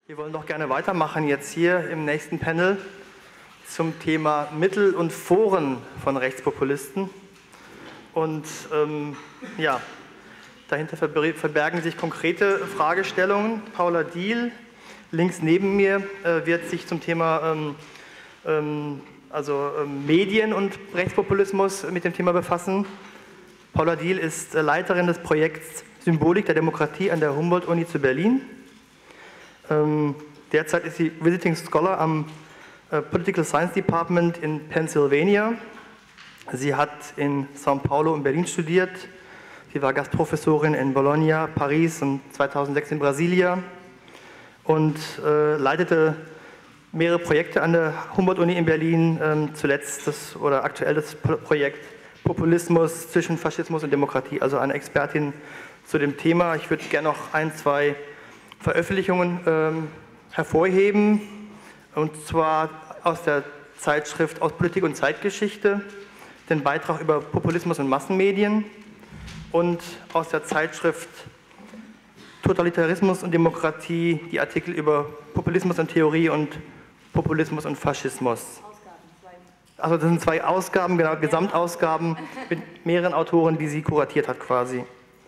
Wir wollen doch gerne weitermachen jetzt hier im nächsten Panel zum Thema Mittel und Foren von Rechtspopulisten. Und ja, dahinter verbergen sich konkrete Fragestellungen. Paula Diehl, links neben mir, wird sich zum Thema Medien und Rechtspopulismus mit dem Thema befassen. Paula Diehl ist Leiterin des Projekts Symbolik der Demokratie an der Humboldt-Uni zu Berlin. Derzeit ist sie Visiting Scholar am Political Science Department in Pennsylvania. Sie hat in São Paulo und Berlin studiert. Sie war Gastprofessorin in Bologna, Paris und 2006 in Brasilia und leitete mehrere Projekte an der Humboldt-Uni in Berlin, zuletzt aktuell das Projekt Populismus zwischen Faschismus und Demokratie, also eine Expertin zu dem Thema. Ich würde gerne noch ein, zwei Veröffentlichungen hervorheben, und zwar aus der Zeitschrift Aus Politik und Zeitgeschichte, den Beitrag über Populismus und Massenmedien, und aus der Zeitschrift Totalitarismus und Demokratie die Artikel über Populismus und Theorie und Populismus und Faschismus. Also das sind zwei Ausgaben, genau, Gesamtausgaben mit mehreren Autoren, die sie kuratiert hat quasi.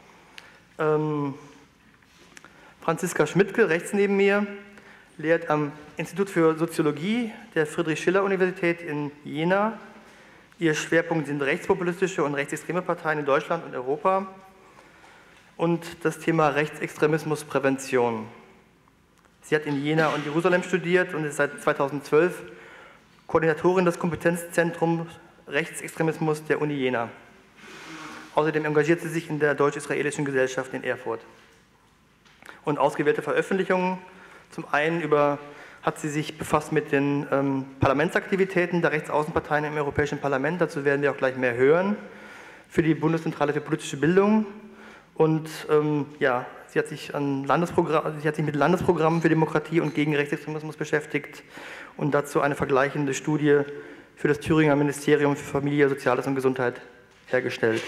Franziska Schmidtke, rechts neben mir, lehrt am Institut für Soziologie der Friedrich-Schiller-Universität in Jena. Ihr Schwerpunkt sind rechtspopulistische und rechtsextreme Parteien in Deutschland und Europa und das Thema Rechtsextremismusprävention. Sie hat in Jena und Jerusalem studiert und ist seit 2012 Koordinatorin des Kompetenzzentrums Rechtsextremismus der Uni Jena. Außerdem engagiert sie sich in der Deutsch-Israelischen Gesellschaft in Erfurt. Und ausgewählte Veröffentlichungen. Zum einen hat sie sich befasst mit den Parlamentsaktivitäten der Rechtsaußenparteien im Europäischen Parlament. Dazu werden wir auch gleich mehr hören. Für die Bundeszentrale für politische Bildung. Und ja, sie hat sich mit Landesprogrammen für Demokratie und gegen Rechtsextremismus beschäftigt und dazu eine vergleichende Studie für das Thüringer Ministerium für Familie, Soziales und Gesundheit hergestellt.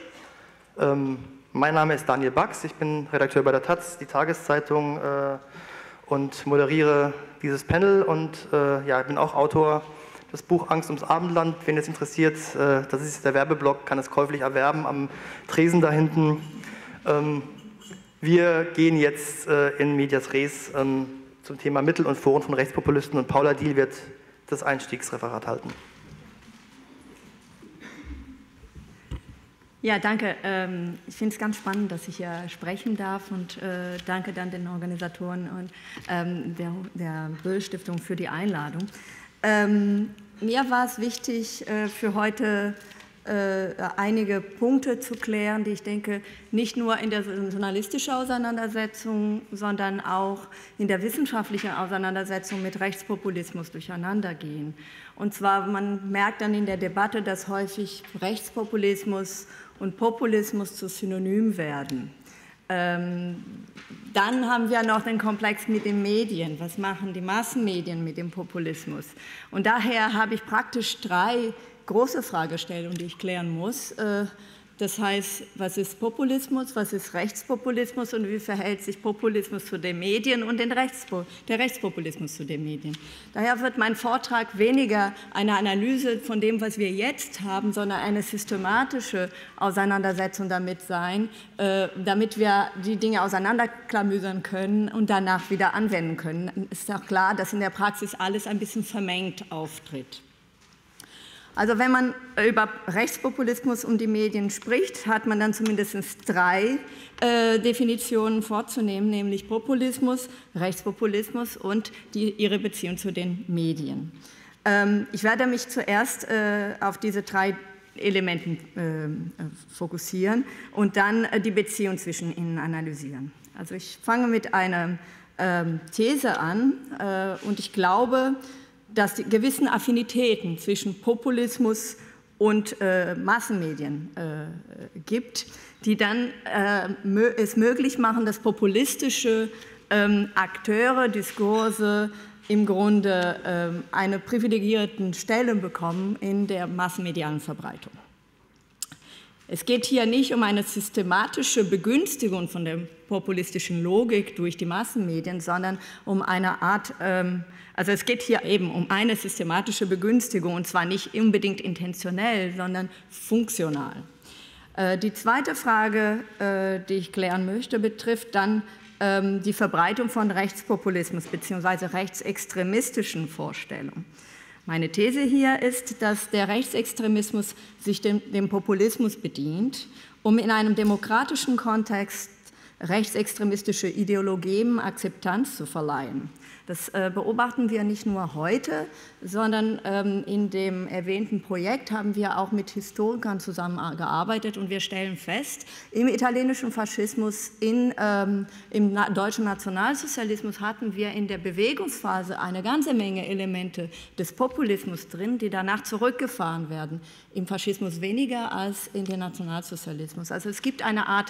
Mein Name ist Daniel Bax, ich bin Redakteur bei der Taz, die Tageszeitung, und moderiere dieses Panel und ja, ich bin auch Autor des Buch Angst ums Abendland. Wen es interessiert, das ist der Werbeblock, kann es käuflich erwerben am Tresen da hinten. Wir gehen jetzt in medias res zum Thema Mittel und Foren von Rechtspopulisten und Paula Diehl wird das Einstiegsreferat halten. Ja, danke. Ich finde es ganz spannend, dass ich hier sprechen darf und danke dann den Organisatoren und der Böll-Stiftung für die Einladung. Mir war es wichtig, für heute einige Punkte zu klären, die ich denke, nicht nur in der journalistischen Auseinandersetzung, sondern auch in der wissenschaftlichen Auseinandersetzung mit Rechtspopulismus durcheinandergehen. Und zwar, man merkt dann in der Debatte, dass häufig Rechtspopulismus und Populismus zu Synonym werden. Dann haben wir noch den Komplex mit den Medien. Was machen die Massenmedien mit dem Populismus? Und daher habe ich praktisch drei große Fragestellungen, die ich klären muss. Das heißt, was ist Populismus, was ist Rechtspopulismus und wie verhält sich Populismus zu den Medien und der Rechtspopulismus zu den Medien. Daher wird mein Vortrag weniger eine Analyse von dem, was wir jetzt haben, sondern eine systematische Auseinandersetzung damit sein, damit wir die Dinge auseinanderklamüsern können und danach wieder anwenden können. Es ist auch klar, dass in der Praxis alles ein bisschen vermengt auftritt. Also wenn man über Rechtspopulismus und die Medien spricht, hat man dann zumindest drei Definitionen vorzunehmen, nämlich Populismus, Rechtspopulismus und ihre Beziehung zu den Medien. Ich werde mich zuerst auf diese drei Elementen fokussieren und dann die Beziehung zwischen ihnen analysieren. Also ich fange mit einer These an und ich glaube, dass es gewissen Affinitäten zwischen Populismus und Massenmedien gibt, die dann es möglich machen, dass populistische Akteure, Diskurse im Grunde eine privilegierte Stellung bekommen in der massenmedialen Verbreitung. Es geht hier nicht um eine systematische Begünstigung von der populistischen Logik durch die Massenmedien, sondern um eine Art, also es geht hier eben um eine systematische Begünstigung, und zwar nicht unbedingt intentionell, sondern funktional. Die zweite Frage, die ich klären möchte, betrifft dann die Verbreitung von Rechtspopulismus bzw. rechtsextremistischen Vorstellungen. Meine These hier ist, dass der Rechtsextremismus sich dem Populismus bedient, um in einem demokratischen Kontext rechtsextremistische Ideologien Akzeptanz zu verleihen. Das beobachten wir nicht nur heute, sondern in dem erwähnten Projekt haben wir auch mit Historikern zusammengearbeitet und wir stellen fest, im italienischen Faschismus, im deutschen Nationalsozialismus hatten wir in der Bewegungsphase eine ganze Menge Elemente des Populismus drin, die danach zurückgefahren werden. Im Faschismus weniger als in den Nationalsozialismus. Also es gibt eine Art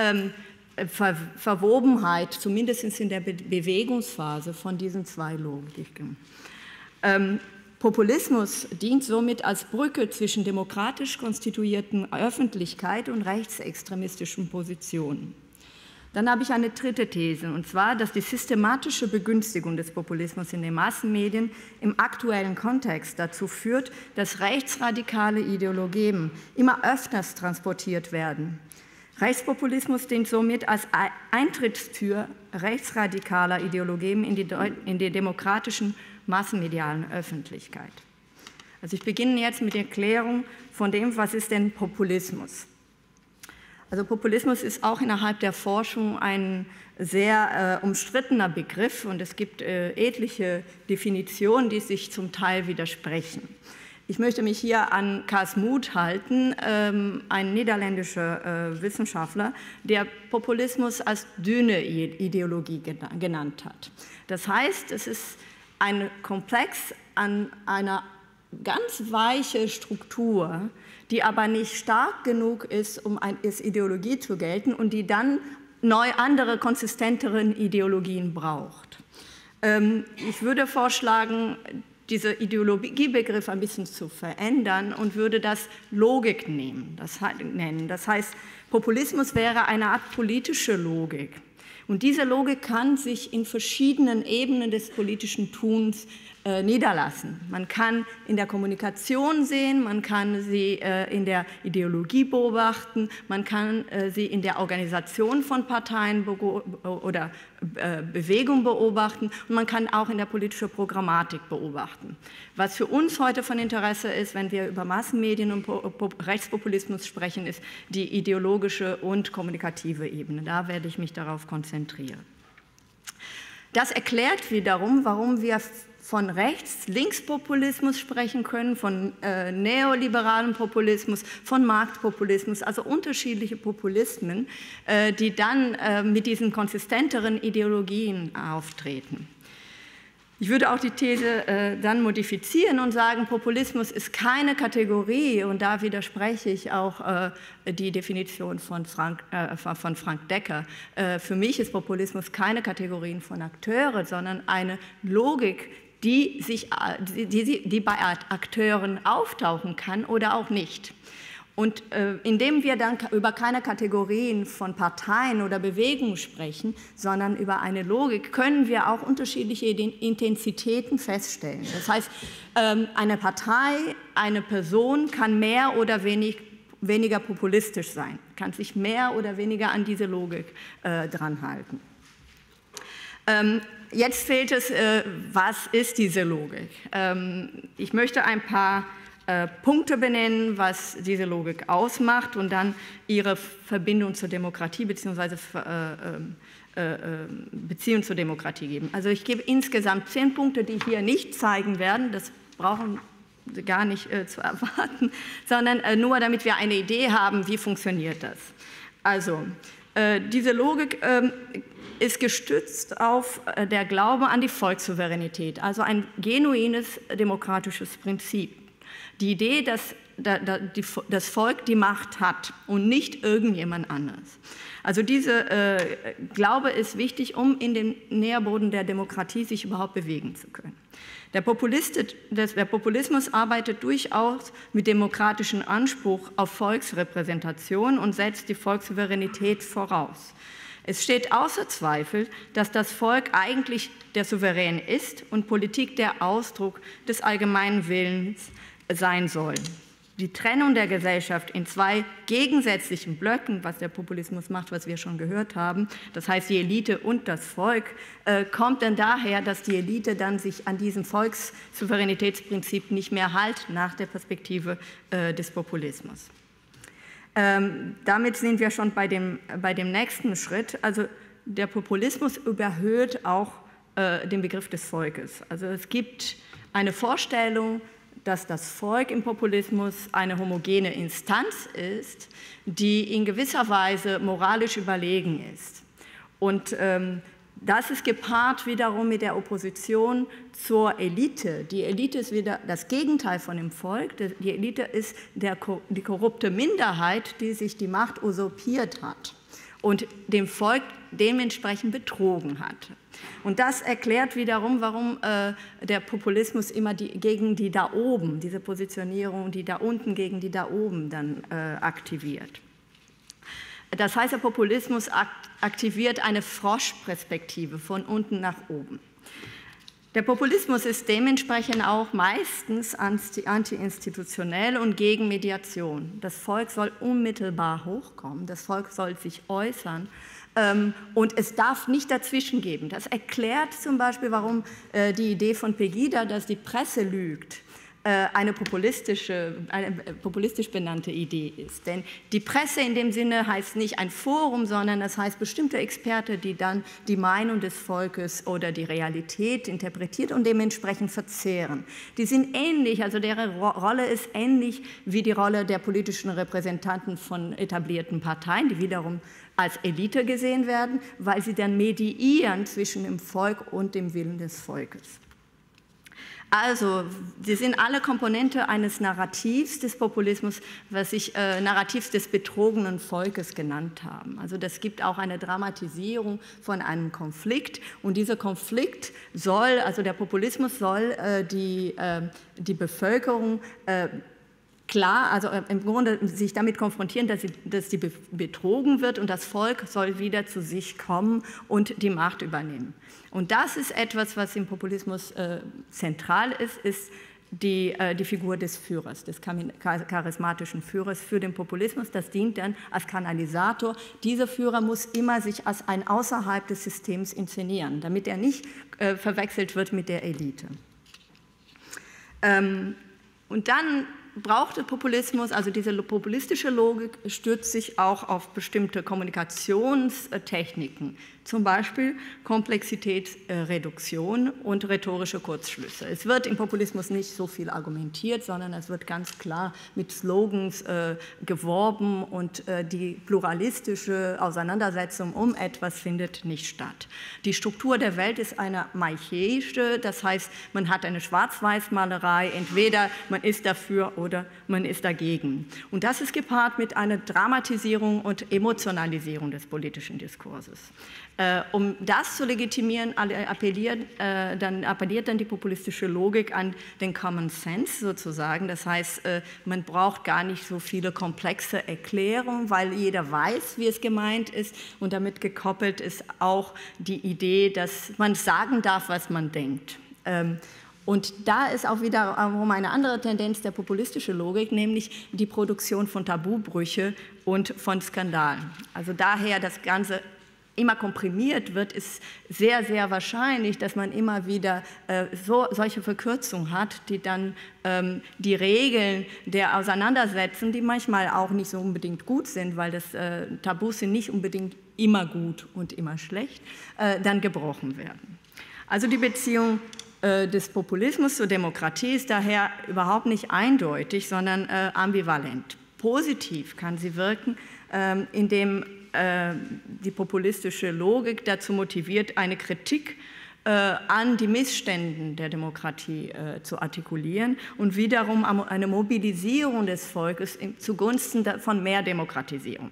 Verwobenheit, zumindest in der Bewegungsphase von diesen zwei Logiken. Populismus dient somit als Brücke zwischen demokratisch konstituierten Öffentlichkeit und rechtsextremistischen Positionen. Dann habe ich eine dritte These, und zwar, dass die systematische Begünstigung des Populismus in den Massenmedien im aktuellen Kontext dazu führt, dass rechtsradikale Ideologien immer öfters transportiert werden. Rechtspopulismus dient somit als Eintrittstür rechtsradikaler Ideologien in die demokratischen massenmedialen Öffentlichkeit. Also ich beginne jetzt mit der Erklärung von dem, was ist denn Populismus? Also Populismus ist auch innerhalb der Forschung ein sehr umstrittener Begriff und es gibt etliche Definitionen, die sich zum Teil widersprechen. Ich möchte mich hier an Karl Smoot halten, ein niederländischer Wissenschaftler, der Populismus als dünne Ideologie genannt hat. Das heißt, es ist ein Komplex an einer ganz weichen Struktur, die aber nicht stark genug ist, um als Ideologie zu gelten und die dann andere, konsistenteren Ideologien braucht. Ich würde vorschlagen, diese Ideologiebegriff ein bisschen zu verändern und würde das Logik nennen. Das heißt, Populismus wäre eine Art politische Logik. Und diese Logik kann sich in verschiedenen Ebenen des politischen Tuns niederlassen. Man kann in der Kommunikation sehen, man kann sie in der Ideologie beobachten, man kann sie in der Organisation von Parteien oder Bewegungen beobachten und man kann auch in der politischen Programmatik beobachten. Was für uns heute von Interesse ist, wenn wir über Massenmedien und Rechtspopulismus sprechen, ist die ideologische und kommunikative Ebene. Da werde ich mich darauf konzentrieren. Das erklärt wiederum, warum wir von Rechts-Links-Populismus sprechen können, von neoliberalem Populismus, von Marktpopulismus, also unterschiedliche Populismen, die dann mit diesen konsistenteren Ideologien auftreten. Ich würde auch die These dann modifizieren und sagen, Populismus ist keine Kategorie, und da widerspreche ich auch die Definition von Frank Decker. Für mich ist Populismus keine Kategorie von Akteuren, sondern eine Logik, die bei Akteuren auftauchen kann oder auch nicht. Und indem wir dann über keine Kategorien von Parteien oder Bewegungen sprechen, sondern über eine Logik, können wir auch unterschiedliche Intensitäten feststellen. Das heißt, eine Partei, eine Person kann mehr oder weniger populistisch sein, kann sich mehr oder weniger an diese Logik dran halten. Jetzt fehlt es, was ist diese Logik? Ich möchte ein paar Punkte benennen, was diese Logik ausmacht und dann ihre Verbindung zur Demokratie bzw. Beziehung zur Demokratie geben. Also ich gebe insgesamt 10 Punkte, die hier nicht zeigen werden, das brauchen Sie gar nicht zu erwarten, sondern nur damit wir eine Idee haben, wie funktioniert das. Also diese Logik ist gestützt auf der Glaube an die Volkssouveränität, also ein genuines demokratisches Prinzip. Die Idee, dass das Volk die Macht hat und nicht irgendjemand anderes. Also dieser Glaube ist wichtig, um in den Nährboden der Demokratie sich überhaupt bewegen zu können. Der Populismus arbeitet durchaus mit demokratischem Anspruch auf Volksrepräsentation und setzt die Volkssouveränität voraus. Es steht außer Zweifel, dass das Volk eigentlich der Souverän ist und Politik der Ausdruck des allgemeinen Willens sein soll. Die Trennung der Gesellschaft in zwei gegensätzlichen Blöcken, was der Populismus macht, was wir schon gehört haben, das heißt die Elite und das Volk, kommt dann daher, dass die Elite dann sich an diesem Volkssouveränitätsprinzip nicht mehr hält nach der Perspektive des Populismus. Damit sind wir schon bei dem nächsten Schritt. Also der Populismus überhöht auch den Begriff des Volkes. Also es gibt eine Vorstellung, dass das Volk im Populismus eine homogene Instanz ist, die in gewisser Weise moralisch überlegen ist. Und das ist gepaart wiederum mit der Opposition zur Elite. Die Elite ist wieder das Gegenteil von dem Volk. Die Elite ist die korrupte Minderheit, die sich die Macht usurpiert hat und dem Volk dementsprechend betrogen hat. Und das erklärt wiederum, warum der Populismus immer gegen die da oben, diese Positionierung, die da unten gegen die da oben dann aktiviert. Das heißt, der Populismus aktiviert eine Froschperspektive von unten nach oben. Der Populismus ist dementsprechend auch meistens anti-institutionell und gegen Mediation. Das Volk soll unmittelbar hochkommen, das Volk soll sich äußern und es darf nicht dazwischen geben. Das erklärt zum Beispiel, warum die Idee von Pegida, dass die Presse lügt, eine populistisch benannte Idee ist. Denn die Presse in dem Sinne heißt nicht ein Forum, sondern es heißt bestimmte Experten, die dann die Meinung des Volkes oder die Realität interpretiert und dementsprechend verzehren. Die sind ähnlich, also deren Rolle ist ähnlich wie die Rolle der politischen Repräsentanten von etablierten Parteien, die wiederum als Elite gesehen werden, weil sie dann mediieren zwischen dem Volk und dem Willen des Volkes. Also, sie sind alle Komponente eines Narrativs des Populismus, was ich Narrativs des betrogenen Volkes genannt habe. Also das gibt auch eine Dramatisierung von einem Konflikt und dieser Konflikt soll, also der Populismus soll die Bevölkerung klar, also im Grunde sich damit konfrontieren, dass sie betrogen wird und das Volk soll wieder zu sich kommen und die Macht übernehmen. Und das ist etwas, was im Populismus zentral ist die Figur des Führers, des charismatischen Führers für den Populismus. Das dient dann als Kanalisator. Dieser Führer muss immer sich als ein außerhalb des Systems inszenieren, damit er nicht verwechselt wird mit der Elite. Und dann braucht der Populismus, also diese populistische Logik stützt sich auch auf bestimmte Kommunikationstechniken, zum Beispiel Komplexitätsreduktion und rhetorische Kurzschlüsse. Es wird im Populismus nicht so viel argumentiert, sondern es wird ganz klar mit Slogans geworben und die pluralistische Auseinandersetzung um etwas findet nicht statt. Die Struktur der Welt ist eine manichäische, das heißt, man hat eine Schwarz-Weiß-Malerei, entweder man ist dafür oder man ist dagegen. Und das ist gepaart mit einer Dramatisierung und Emotionalisierung des politischen Diskurses. Um das zu legitimieren, appelliert dann die populistische Logik an den Common Sense sozusagen. Das heißt, man braucht gar nicht so viele komplexe Erklärungen, weil jeder weiß, wie es gemeint ist. Und damit gekoppelt ist auch die Idee, dass man sagen darf, was man denkt. Und da ist auch wiederum eine andere Tendenz der populistischen Logik, nämlich die Produktion von Tabubrüche und von Skandalen. Also daher das Ganze immer komprimiert wird, ist sehr, sehr wahrscheinlich, dass man immer wieder solche Verkürzungen hat, die dann die Regeln der Auseinandersetzung, die manchmal auch nicht so unbedingt gut sind, weil das Tabus sind nicht unbedingt immer gut und immer schlecht, dann gebrochen werden. Also die Beziehung des Populismus zur Demokratie ist daher überhaupt nicht eindeutig, sondern ambivalent. Positiv kann sie wirken, indem die populistische Logik dazu motiviert, eine Kritik an die Missstände der Demokratie zu artikulieren und wiederum eine Mobilisierung des Volkes zugunsten von mehr Demokratisierung.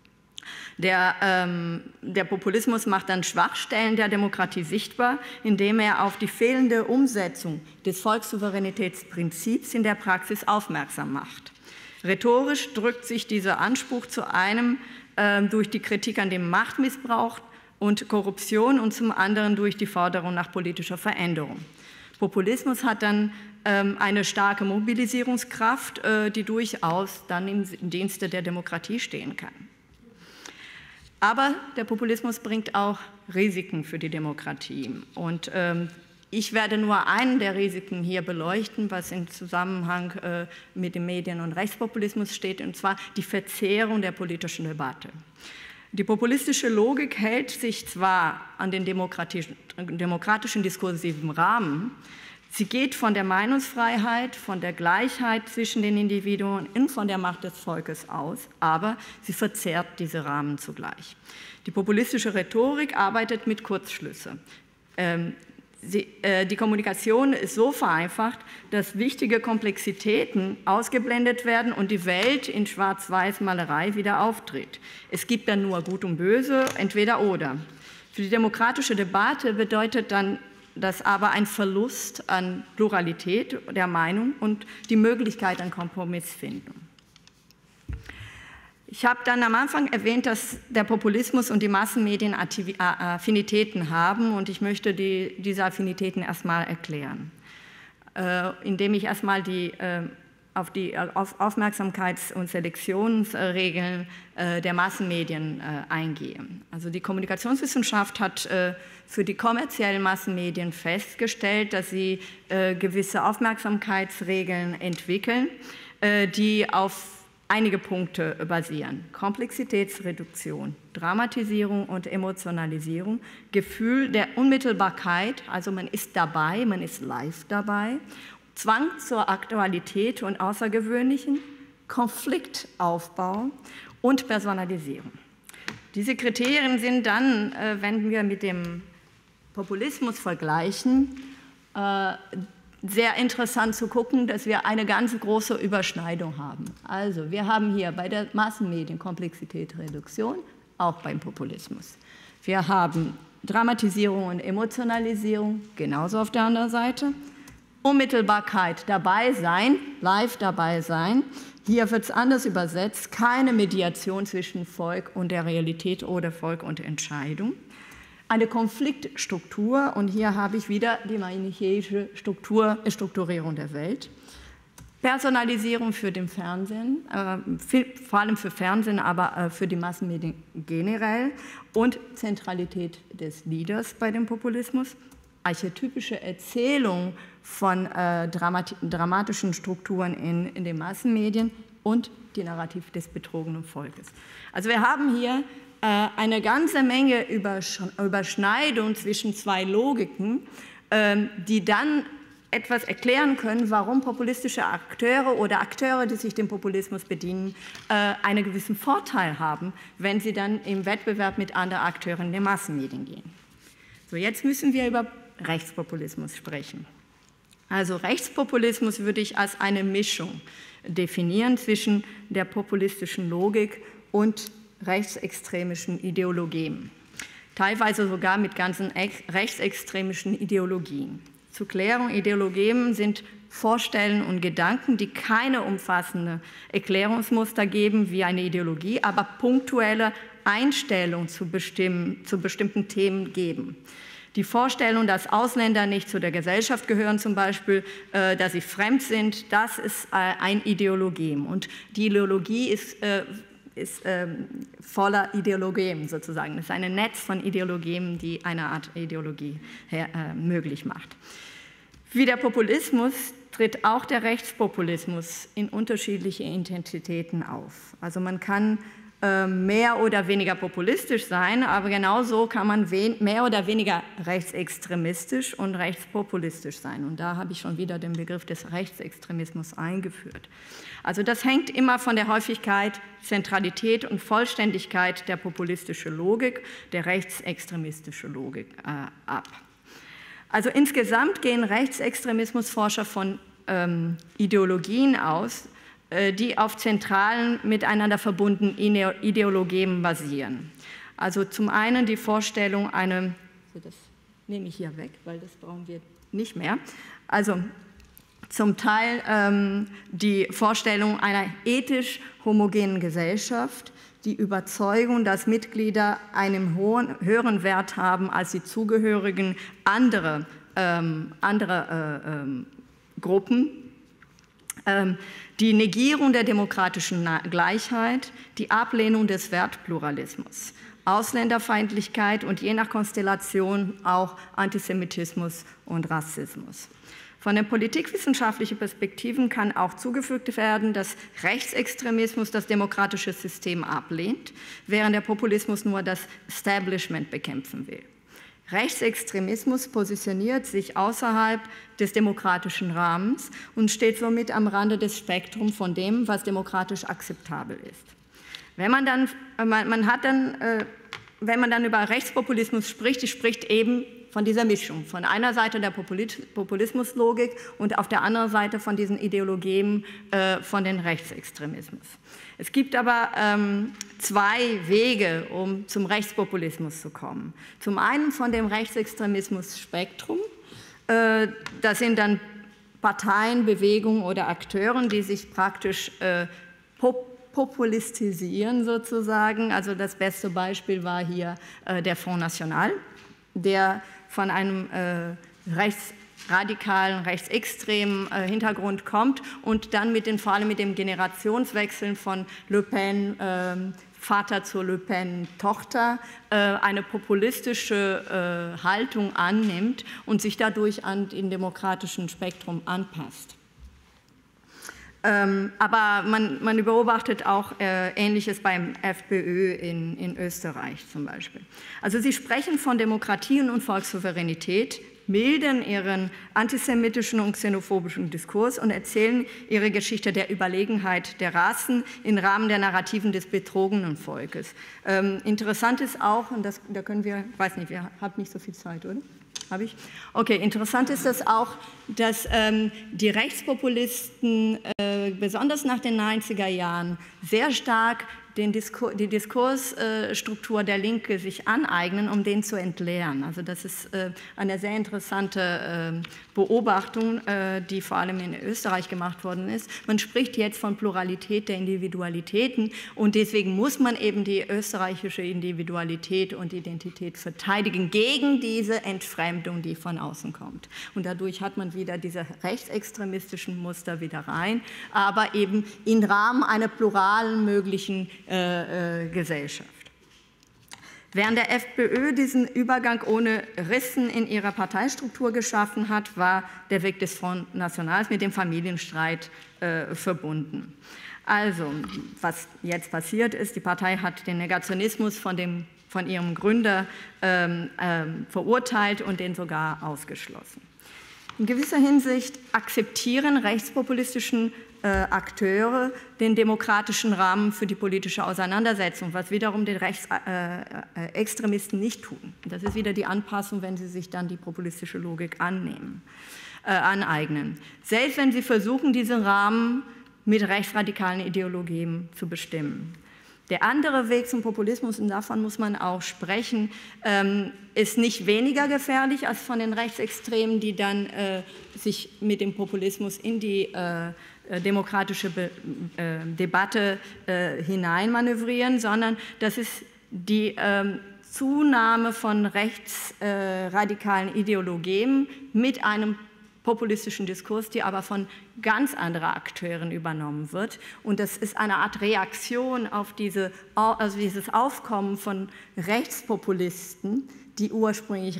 Der Populismus macht dann Schwachstellen der Demokratie sichtbar, indem er auf die fehlende Umsetzung des Volkssouveränitätsprinzips in der Praxis aufmerksam macht. Rhetorisch drückt sich dieser Anspruch zu einem durch die Kritik an dem Machtmissbrauch und Korruption und zum anderen durch die Forderung nach politischer Veränderung. Populismus hat dann eine starke Mobilisierungskraft, die durchaus dann im Dienste der Demokratie stehen kann. Aber der Populismus bringt auch Risiken für die Demokratie. Und ich werde nur einen der Risiken hier beleuchten, was im Zusammenhang mit dem Medien- und Rechtspopulismus steht, und zwar die Verzehrung der politischen Debatte. Die populistische Logik hält sich zwar an den demokratischen diskursiven Rahmen, sie geht von der Meinungsfreiheit, von der Gleichheit zwischen den Individuen und von der Macht des Volkes aus, aber sie verzerrt diese Rahmen zugleich. Die populistische Rhetorik arbeitet mit Kurzschlüssen. Die Kommunikation ist so vereinfacht, dass wichtige Komplexitäten ausgeblendet werden und die Welt in Schwarz-Weiß-Malerei wieder auftritt. Es gibt dann nur Gut und Böse, entweder oder. Für die demokratische Debatte bedeutet dann das aber ein Verlust an Pluralität der Meinung und die Möglichkeit an Kompromissfindung. Ich habe dann am Anfang erwähnt, dass der Populismus und die Massenmedien Affinitäten haben, und ich möchte diese Affinitäten erstmal erklären, indem ich erstmal auf die Aufmerksamkeits- und Selektionsregeln der Massenmedien eingehe. Also die Kommunikationswissenschaft hat für die kommerziellen Massenmedien festgestellt, dass sie gewisse Aufmerksamkeitsregeln entwickeln, die auf einige Punkte basieren: Komplexitätsreduktion, Dramatisierung und Emotionalisierung, Gefühl der Unmittelbarkeit, also man ist dabei, man ist live dabei, Zwang zur Aktualität und Außergewöhnlichen, Konfliktaufbau und Personalisierung. Diese Kriterien sind dann, wenn wir mit dem Populismus vergleichen, sehr interessant zu gucken, dass wir eine ganz große Überschneidung haben. Also wir haben hier bei der Massenmedien Komplexitätsreduktion, auch beim Populismus. Wir haben Dramatisierung und Emotionalisierung, genauso auf der anderen Seite. Unmittelbarkeit, dabei sein, live dabei sein. Hier wird es anders übersetzt, keine Mediation zwischen Volk und der Realität oder Volk und Entscheidung. Eine Konfliktstruktur, und hier habe ich wieder die manichäische Strukturierung der Welt. Personalisierung für den Fernsehen, vor allem für Fernsehen, aber für die Massenmedien generell, und Zentralität des Leaders bei dem Populismus. Archetypische Erzählung von dramatischen Strukturen in den Massenmedien und die Narrativ des betrogenen Volkes. Also wir haben hier eine ganze Menge Überschneidung zwischen zwei Logiken, die dann etwas erklären können, warum populistische Akteure oder Akteure, die sich dem Populismus bedienen, einen gewissen Vorteil haben, wenn sie dann im Wettbewerb mit anderen Akteuren der Massenmedien gehen. So, jetzt müssen wir über Rechtspopulismus sprechen. Also Rechtspopulismus würde ich als eine Mischung definieren zwischen der populistischen Logik und rechtsextremischen Ideologien, teilweise sogar mit ganzen rechtsextremischen Ideologien. Zur Klärung: Ideologien sind Vorstellungen und Gedanken, die keine umfassende Erklärungsmuster geben wie eine Ideologie, aber punktuelle Einstellungen zu bestimmten Themen geben. Die Vorstellung, dass Ausländer nicht zu der Gesellschaft gehören zum Beispiel, dass sie fremd sind, das ist ein Ideologem. Und die Ideologie ist voller Ideologien sozusagen. Es ist ein Netz von Ideologien, die eine Art Ideologie möglich macht. Wie der Populismus tritt auch der Rechtspopulismus in unterschiedliche Intensitäten auf. Also man kann mehr oder weniger populistisch sein, aber genauso kann man mehr oder weniger rechtsextremistisch und rechtspopulistisch sein. Und da habe ich schon wieder den Begriff des Rechtsextremismus eingeführt. Also das hängt immer von der Häufigkeit, Zentralität und Vollständigkeit der populistischen Logik, der rechtsextremistischen Logik ab. Also insgesamt gehen Rechtsextremismusforscher von Ideologien aus, die auf zentralen, miteinander verbundenen Ideologien basieren. Also zum einen die Vorstellung, das nehme ich hier weg, weil das brauchen wir nicht mehr. Also zum Teil die Vorstellung einer ethisch homogenen Gesellschaft, die Überzeugung, dass Mitglieder einen höheren Wert haben als die Zugehörigen anderer Gruppen, die Negierung der demokratischen Gleichheit, die Ablehnung des Wertpluralismus, Ausländerfeindlichkeit und je nach Konstellation auch Antisemitismus und Rassismus. Von den politikwissenschaftlichen Perspektiven kann auch zugefügt werden, dass Rechtsextremismus das demokratische System ablehnt, während der Populismus nur das Establishment bekämpfen will. Rechtsextremismus positioniert sich außerhalb des demokratischen Rahmens und steht somit am Rande des Spektrums von dem, was demokratisch akzeptabel ist. Wenn man dann über Rechtspopulismus spricht, spricht eben von dieser Mischung, von einer Seite der Populismuslogik und auf der anderen Seite von diesen Ideologien von den Rechtsextremismus. Es gibt aber zwei Wege, um zum Rechtspopulismus zu kommen. Zum einen von dem Rechtsextremismus-Spektrum, das sind dann Parteien, Bewegungen oder Akteure, die sich praktisch populistisieren sozusagen. Also das beste Beispiel war hier der Front National, der von einem rechtsradikalen, rechtsextremen Hintergrund kommt und dann vor allem mit dem Generationswechsel von Le Pen Vater zur Le Pen Tochter eine populistische Haltung annimmt und sich dadurch an den demokratischen Spektrum anpasst. Aber man beobachtet auch Ähnliches beim FPÖ in Österreich zum Beispiel. Also sie sprechen von Demokratie und Volkssouveränität, mildern ihren antisemitischen und xenophobischen Diskurs und erzählen ihre Geschichte der Überlegenheit der Rassen im Rahmen der Narrativen des betrogenen Volkes. Interessant ist auch, und da können wir, ich weiß nicht, ihr habt nicht so viel Zeit, oder? Habe ich? Okay, interessant ist das auch, dass die Rechtspopulisten besonders nach den 90er Jahren sehr stark die Diskursstruktur der Linke sich aneignen, um den zu entleeren. Also das ist eine sehr interessante Beobachtung, die vor allem in Österreich gemacht worden ist. Man spricht jetzt von Pluralität der Individualitäten und deswegen muss man eben die österreichische Individualität und Identität verteidigen gegen diese Entfremdung, die von außen kommt. Und dadurch hat man wieder diese rechtsextremistischen Muster wieder rein, aber eben im Rahmen einer pluralen möglichen Gesellschaft. Während der FPÖ diesen Übergang ohne Rissen in ihrer Parteistruktur geschaffen hat, war der Weg des Front Nationals mit dem Familienstreit verbunden. Also, was jetzt passiert ist, die Partei hat den Negationismus von ihrem Gründer verurteilt und den sogar ausgeschlossen. In gewisser Hinsicht akzeptieren rechtspopulistischen Akteure den demokratischen Rahmen für die politische Auseinandersetzung, was wiederum die Rechtsextremisten nicht tun. Das ist wieder die Anpassung, wenn sie sich dann die populistische Logik aneignen. Selbst wenn sie versuchen, diesen Rahmen mit rechtsradikalen Ideologien zu bestimmen. Der andere Weg zum Populismus, und davon muss man auch sprechen, ist nicht weniger gefährlich als von den Rechtsextremen, die dann sich mit dem Populismus in die demokratische Debatte hineinmanövrieren, sondern das ist die Zunahme von rechtsradikalen Ideologien mit einem populistischen Diskurs, die aber von ganz anderen Akteuren übernommen wird. Und das ist eine Art Reaktion auf dieses Aufkommen von Rechtspopulisten, die ursprünglich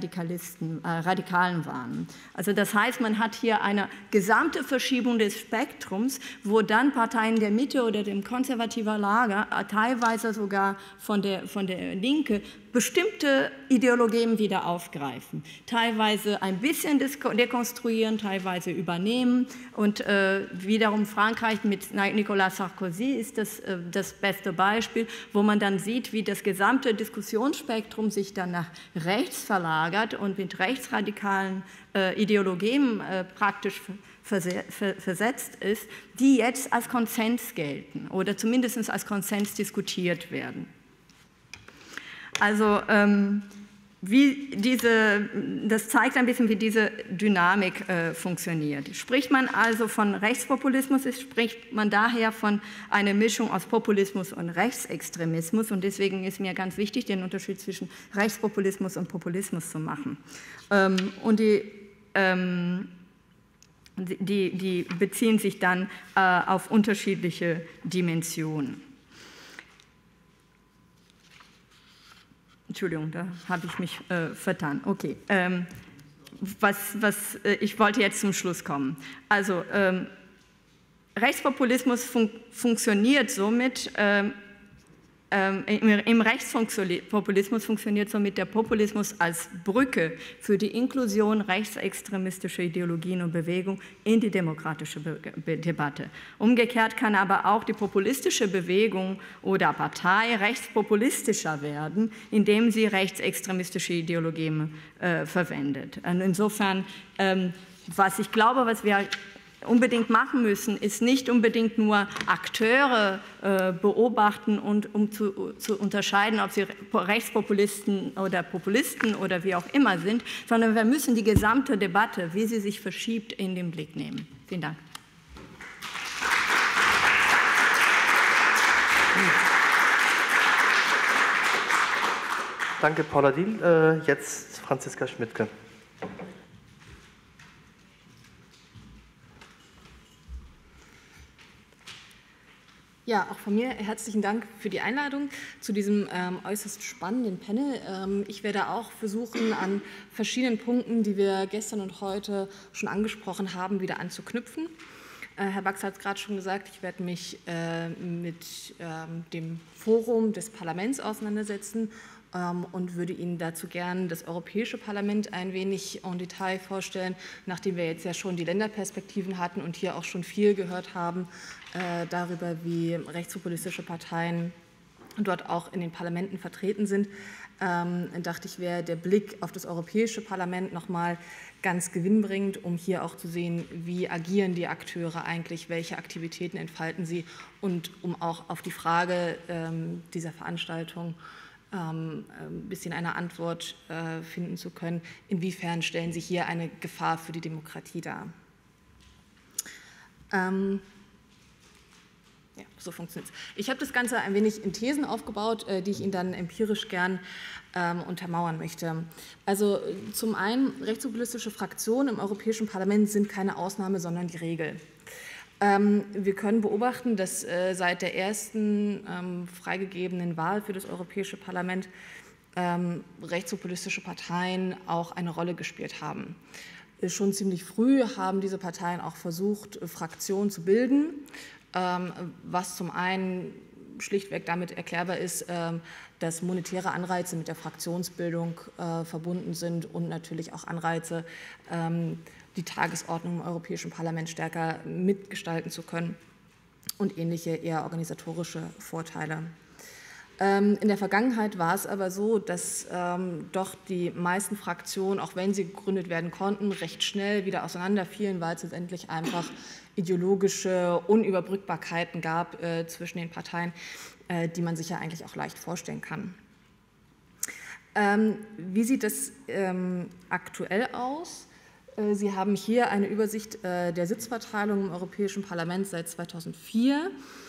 Radikalen waren. Also das heißt, man hat hier eine gesamte Verschiebung des Spektrums, wo dann Parteien der Mitte oder dem konservativen Lager, teilweise sogar von der Linke, bestimmte Ideologien wieder aufgreifen, teilweise ein bisschen dekonstruieren, teilweise übernehmen und wiederum Frankreich mit Nicolas Sarkozy ist das beste Beispiel, wo man dann sieht, wie das gesamte Diskussionsspektrum sich dann nach nach rechts verlagert und mit rechtsradikalen Ideologien praktisch versetzt ist, die jetzt als Konsens gelten oder zumindest als Konsens diskutiert werden. Also das zeigt ein bisschen, wie diese Dynamik funktioniert. Spricht man also von Rechtspopulismus, spricht man daher von einer Mischung aus Populismus und Rechtsextremismus. Und deswegen ist mir ganz wichtig, den Unterschied zwischen Rechtspopulismus und Populismus zu machen. Und die beziehen sich dann auf unterschiedliche Dimensionen. Entschuldigung, da habe ich mich vertan. Okay, ich wollte jetzt zum Schluss kommen. Also Rechtspopulismus funktioniert somit, im Rechtspopulismus funktioniert somit der Populismus als Brücke für die Inklusion rechtsextremistischer Ideologien und Bewegungen in die demokratische Debatte. Umgekehrt kann aber auch die populistische Bewegung oder Partei rechtspopulistischer werden, indem sie rechtsextremistische Ideologien verwendet. Und insofern, was ich glaube, was wir unbedingt machen müssen, ist nicht unbedingt nur Akteure beobachten, und um zu unterscheiden, ob sie Rechtspopulisten oder Populisten oder wie auch immer sind, sondern wir müssen die gesamte Debatte, wie sie sich verschiebt, in den Blick nehmen. Vielen Dank. Danke, Paula Diehl. Jetzt Franziska Schmidtke. Ja, auch von mir herzlichen Dank für die Einladung zu diesem äußerst spannenden Panel. Ich werde auch versuchen, an verschiedenen Punkten, die wir gestern und heute schon angesprochen haben, wieder anzuknüpfen. Herr Bax hat es gerade schon gesagt, ich werde mich mit dem Forum des Parlaments auseinandersetzen und würde Ihnen dazu gern das Europäische Parlament ein wenig en Detail vorstellen, nachdem wir jetzt ja schon die Länderperspektiven hatten und hier auch schon viel gehört haben darüber, wie rechtspopulistische Parteien dort auch in den Parlamenten vertreten sind. Dachte ich, wäre der Blick auf das Europäische Parlament nochmal ganz gewinnbringend, um hier auch zu sehen, wie agieren die Akteure eigentlich, welche Aktivitäten entfalten sie, und um auch auf die Frage dieser Veranstaltung ein bisschen eine Antwort finden zu können, inwiefern stellen sie hier eine Gefahr für die Demokratie dar. Ja, so funktioniert es. Ich habe das Ganze ein wenig in Thesen aufgebaut, die ich Ihnen dann empirisch gern untermauern möchte. Also zum einen, rechtspopulistische Fraktionen im Europäischen Parlament sind keine Ausnahme, sondern die Regel. Wir können beobachten, dass seit der ersten freigegebenen Wahl für das Europäische Parlament rechtspopulistische Parteien auch eine Rolle gespielt haben. Schon ziemlich früh haben diese Parteien auch versucht, Fraktionen zu bilden, was zum einen schlichtweg damit erklärbar ist, dass monetäre Anreize mit der Fraktionsbildung verbunden sind und natürlich auch Anreize, die Tagesordnung im Europäischen Parlament stärker mitgestalten zu können und ähnliche eher organisatorische Vorteile. In der Vergangenheit war es aber so, dass doch die meisten Fraktionen, auch wenn sie gegründet werden konnten, recht schnell wieder auseinanderfielen, weil es letztendlich einfach ideologische Unüberbrückbarkeiten gab zwischen den Parteien, die man sich ja eigentlich auch leicht vorstellen kann. Wie sieht es aktuell aus? Sie haben hier eine Übersicht der Sitzverteilung im Europäischen Parlament seit 2004.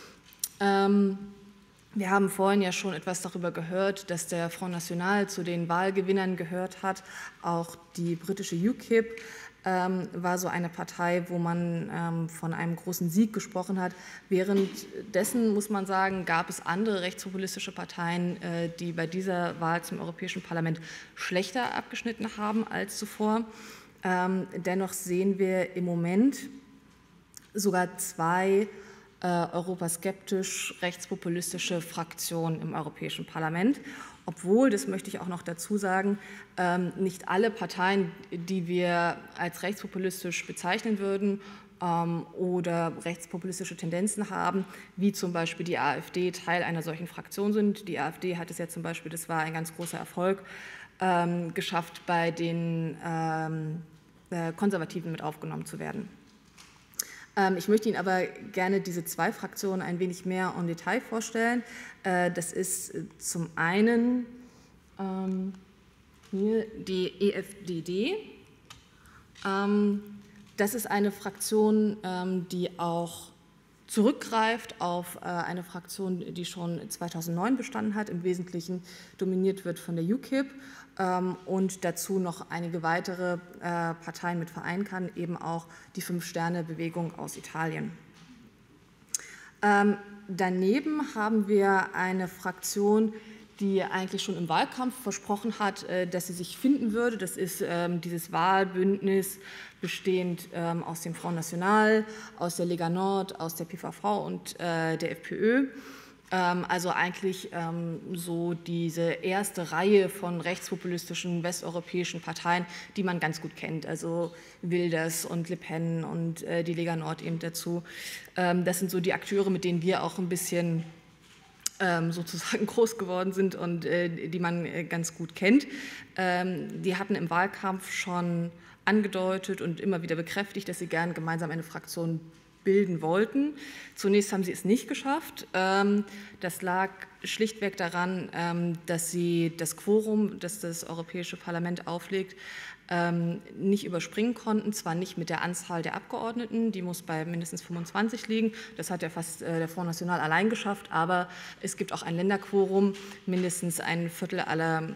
Wir haben vorhin ja schon etwas darüber gehört, dass der Front National zu den Wahlgewinnern gehört hat. Auch die britische UKIP war so eine Partei, wo man von einem großen Sieg gesprochen hat. Währenddessen, muss man sagen, gab es andere rechtspopulistische Parteien, die bei dieser Wahl zum Europäischen Parlament schlechter abgeschnitten haben als zuvor. Dennoch sehen wir im Moment sogar zwei europaskeptisch rechtspopulistische Fraktionen im Europäischen Parlament, obwohl, das möchte ich auch noch dazu sagen, nicht alle Parteien, die wir als rechtspopulistisch bezeichnen würden oder rechtspopulistische Tendenzen haben, wie zum Beispiel die AfD, Teil einer solchen Fraktion sind. Die AfD hat es ja zum Beispiel, das war ein ganz großer Erfolg, geschafft, bei den Konservativen mit aufgenommen zu werden. Ich möchte Ihnen aber gerne diese zwei Fraktionen ein wenig mehr en Detail vorstellen. Das ist zum einen hier die EFDD. Das ist eine Fraktion, die auch zurückgreift auf eine Fraktion, die schon 2009 bestanden hat, im Wesentlichen dominiert wird von der UKIP und dazu noch einige weitere Parteien mit vereinen kann, eben auch die Fünf-Sterne-Bewegung aus Italien. Daneben haben wir eine Fraktion, die eigentlich schon im Wahlkampf versprochen hat, dass sie sich finden würde. Das ist dieses Wahlbündnis bestehend aus dem Front National, aus der Lega Nord, aus der PVV und der FPÖ. Also eigentlich so diese erste Reihe von rechtspopulistischen westeuropäischen Parteien, die man ganz gut kennt. Also Wilders und Le Pen und die Lega Nord eben dazu. Das sind so die Akteure, mit denen wir auch ein bisschen sozusagen groß geworden sind und die man ganz gut kennt. Die hatten im Wahlkampf schon angedeutet und immer wieder bekräftigt, dass sie gern gemeinsam eine Fraktion bilden wollten. Zunächst haben sie es nicht geschafft. Das lag schlichtweg daran, dass sie das Quorum, das das Europäische Parlament auflegt, nicht überspringen konnten, zwar nicht mit der Anzahl der Abgeordneten, die muss bei mindestens 25 liegen, das hat ja fast der Front National allein geschafft, aber es gibt auch ein Länderquorum, mindestens ein Viertel aller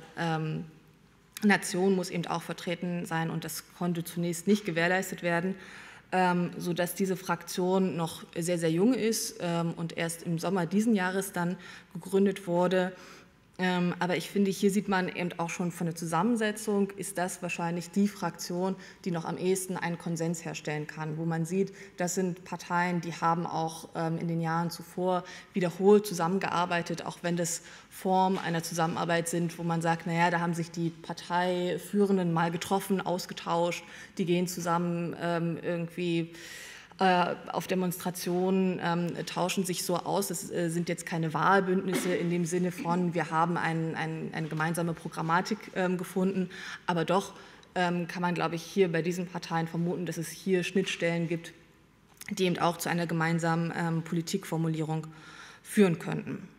Nationen muss eben auch vertreten sein und das konnte zunächst nicht gewährleistet werden, sodass diese Fraktion noch sehr, sehr jung ist und erst im Sommer diesen Jahres dann gegründet wurde. Aber ich finde, hier sieht man eben auch schon von der Zusammensetzung, ist das wahrscheinlich die Fraktion, die noch am ehesten einen Konsens herstellen kann, wo man sieht, das sind Parteien, die haben auch in den Jahren zuvor wiederholt zusammengearbeitet, auch wenn das Formen einer Zusammenarbeit sind, wo man sagt, naja, da haben sich die Parteiführenden mal getroffen, ausgetauscht, die gehen zusammen irgendwie auf Demonstrationen, tauschen sich so aus. Es sind jetzt keine Wahlbündnisse in dem Sinne von, wir haben eine gemeinsame Programmatik gefunden, aber doch kann man, glaube ich, hier bei diesen Parteien vermuten, dass es hier Schnittstellen gibt, die eben auch zu einer gemeinsamen Politikformulierung führen könnten.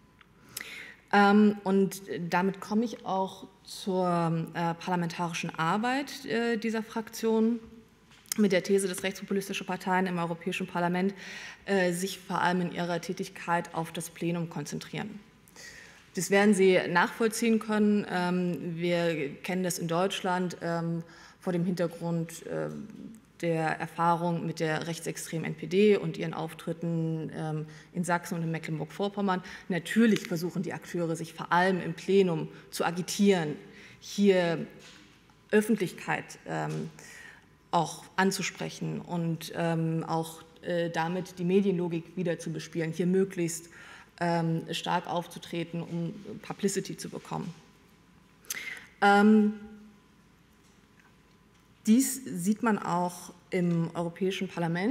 Und damit komme ich auch zur parlamentarischen Arbeit dieser Fraktion, mit der These, dass rechtspopulistische Parteien im Europäischen Parlament sich vor allem in ihrer Tätigkeit auf das Plenum konzentrieren. Das werden Sie nachvollziehen können. Wir kennen das in Deutschland vor dem Hintergrund der Erfahrung mit der rechtsextremen NPD und ihren Auftritten in Sachsen und in Mecklenburg-Vorpommern. Natürlich versuchen die Akteure, sich vor allem im Plenum zu agitieren, hier Öffentlichkeit auch anzusprechen und auch damit die Medienlogik wieder zu bespielen, hier möglichst stark aufzutreten, um Publicity zu bekommen. Dies sieht man auch im Europäischen Parlament.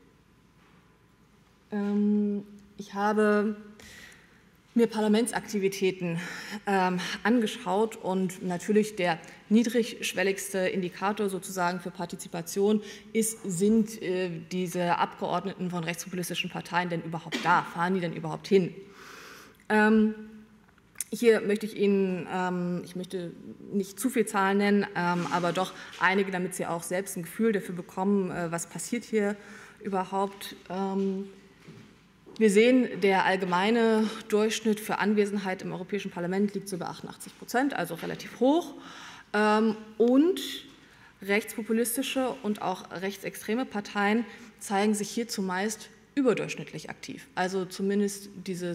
Ich habe mir Parlamentsaktivitäten angeschaut und natürlich der niedrigschwelligste Indikator sozusagen für Partizipation sind diese Abgeordneten von rechtspopulistischen Parteien denn überhaupt da? Fahren die denn überhaupt hin? Hier möchte ich Ihnen, ich möchte nicht zu viele Zahlen nennen, aber doch einige, damit Sie auch selbst ein Gefühl dafür bekommen, was passiert hier überhaupt. Wir sehen, der allgemeine Durchschnitt für Anwesenheit im Europäischen Parlament liegt so bei 88%, also relativ hoch. Und rechtspopulistische und auch rechtsextreme Parteien zeigen sich hier zumeist überdurchschnittlich aktiv. Also zumindest diese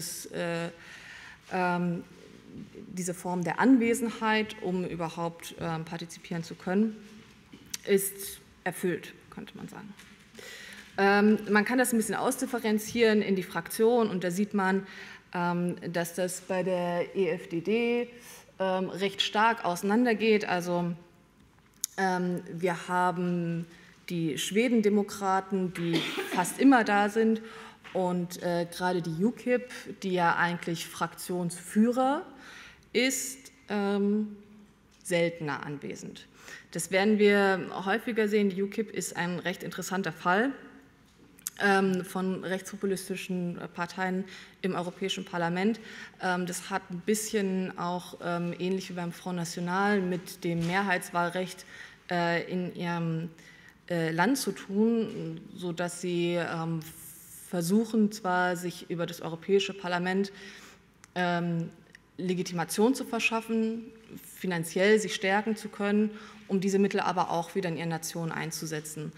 Form der Anwesenheit, um überhaupt partizipieren zu können, ist erfüllt, könnte man sagen. Man kann das ein bisschen ausdifferenzieren in die Fraktion und da sieht man, dass das bei der EFDD recht stark auseinandergeht. Also wir haben die Schwedendemokraten, die fast immer da sind und gerade die UKIP, die ja eigentlich Fraktionsführer ist, seltener anwesend. Das werden wir häufiger sehen. Die UKIP ist ein recht interessanter Fall von rechtspopulistischen Parteien im Europäischen Parlament. Das hat ein bisschen auch ähnlich wie beim Front National mit dem Mehrheitswahlrecht in ihrem Land zu tun, sodass sie versuchen zwar, sich über das Europäische Parlament Legitimation zu verschaffen, finanziell sich stärken zu können, um diese Mittel aber auch wieder in ihren Nationen einzusetzen.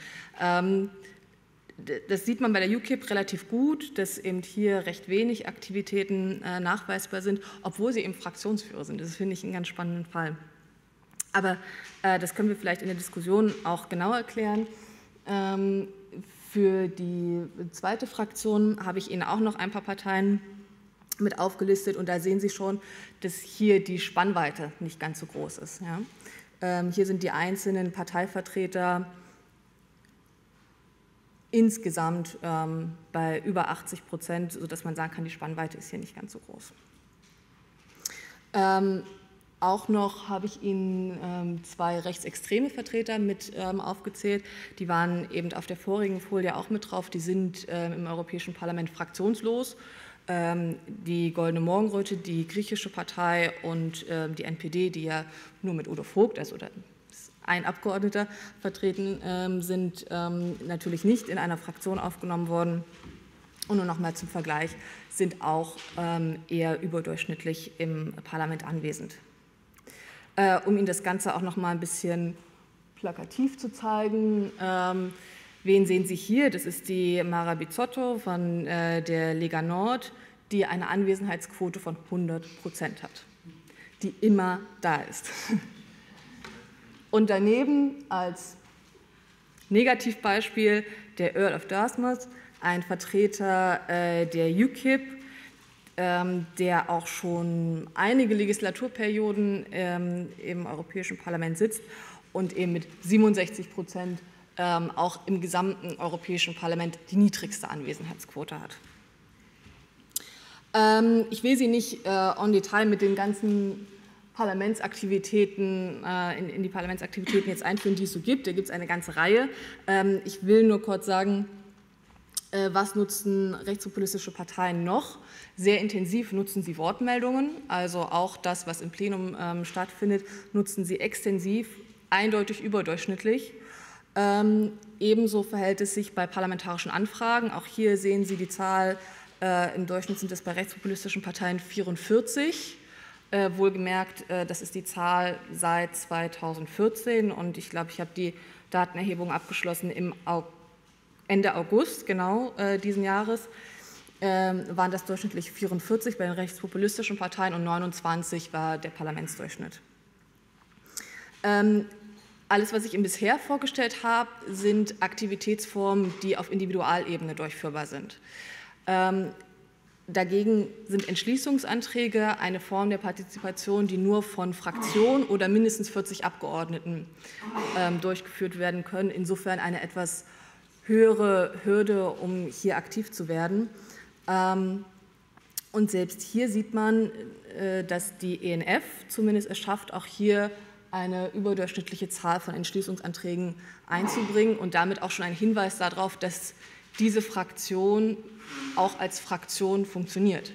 Das sieht man bei der UKIP relativ gut, dass eben hier recht wenig Aktivitäten nachweisbar sind, obwohl sie eben Fraktionsführer sind. Das finde ich einen ganz spannenden Fall. Aber das können wir vielleicht in der Diskussion auch genauer erklären. Für die zweite Fraktion habe ich Ihnen auch noch ein paar Parteien mit aufgelistet und da sehen Sie schon, dass hier die Spannweite nicht ganz so groß ist. Ja? Hier sind die einzelnen Parteivertreter insgesamt bei über 80%, sodass man sagen kann, die Spannweite ist hier nicht ganz so groß. Auch noch habe ich Ihnen zwei rechtsextreme Vertreter mit aufgezählt. Die waren eben auf der vorigen Folie auch mit drauf. Die sind im Europäischen Parlament fraktionslos. Die Goldene Morgenröte, die griechische Partei und die NPD, die ja nur mit Udo Vogt, also ein Abgeordneter vertreten sind, natürlich nicht in einer Fraktion aufgenommen worden. Und nur noch mal zum Vergleich, sind auch eher überdurchschnittlich im Parlament anwesend. Um Ihnen das Ganze auch noch mal ein bisschen plakativ zu zeigen, wen sehen Sie hier? Das ist die Mara Bizzotto von der Lega Nord, die eine Anwesenheitsquote von 100% hat, die immer da ist. Und daneben als Negativbeispiel der Earl of Dartmouth, ein Vertreter der UKIP, der auch schon einige Legislaturperioden im Europäischen Parlament sitzt und eben mit 67% auch im gesamten Europäischen Parlament die niedrigste Anwesenheitsquote hat. Ich will Sie nicht en Detail mit den ganzen Parlamentsaktivitäten, in die Parlamentsaktivitäten jetzt einführen, die es so gibt. Da gibt es eine ganze Reihe. Ich will nur kurz sagen, was nutzen rechtspopulistische Parteien noch? Sehr intensiv nutzen sie Wortmeldungen, also auch das, was im Plenum stattfindet, nutzen sie extensiv, eindeutig überdurchschnittlich. Ebenso verhält es sich bei parlamentarischen Anfragen. Auch hier sehen Sie die Zahl, im Durchschnitt sind es bei rechtspopulistischen Parteien 44. Wohlgemerkt, das ist die Zahl seit 2014 und ich glaube, ich habe die Datenerhebung abgeschlossen im Ende August, genau diesen Jahres, waren das durchschnittlich 44 bei den rechtspopulistischen Parteien und 29 war der Parlamentsdurchschnitt. Alles, was ich Ihnen bisher vorgestellt habe, sind Aktivitätsformen, die auf Individualebene durchführbar sind. Dagegen sind Entschließungsanträge eine Form der Partizipation, die nur von Fraktionen oder mindestens 40 Abgeordneten durchgeführt werden können. Insofern eine etwas höhere Hürde, um hier aktiv zu werden. Und selbst hier sieht man, dass die ENF zumindest es schafft, auch hier eine überdurchschnittliche Zahl von Entschließungsanträgen einzubringen und damit auch schon ein Hinweis darauf, dass diese Fraktion auch als Fraktion funktioniert.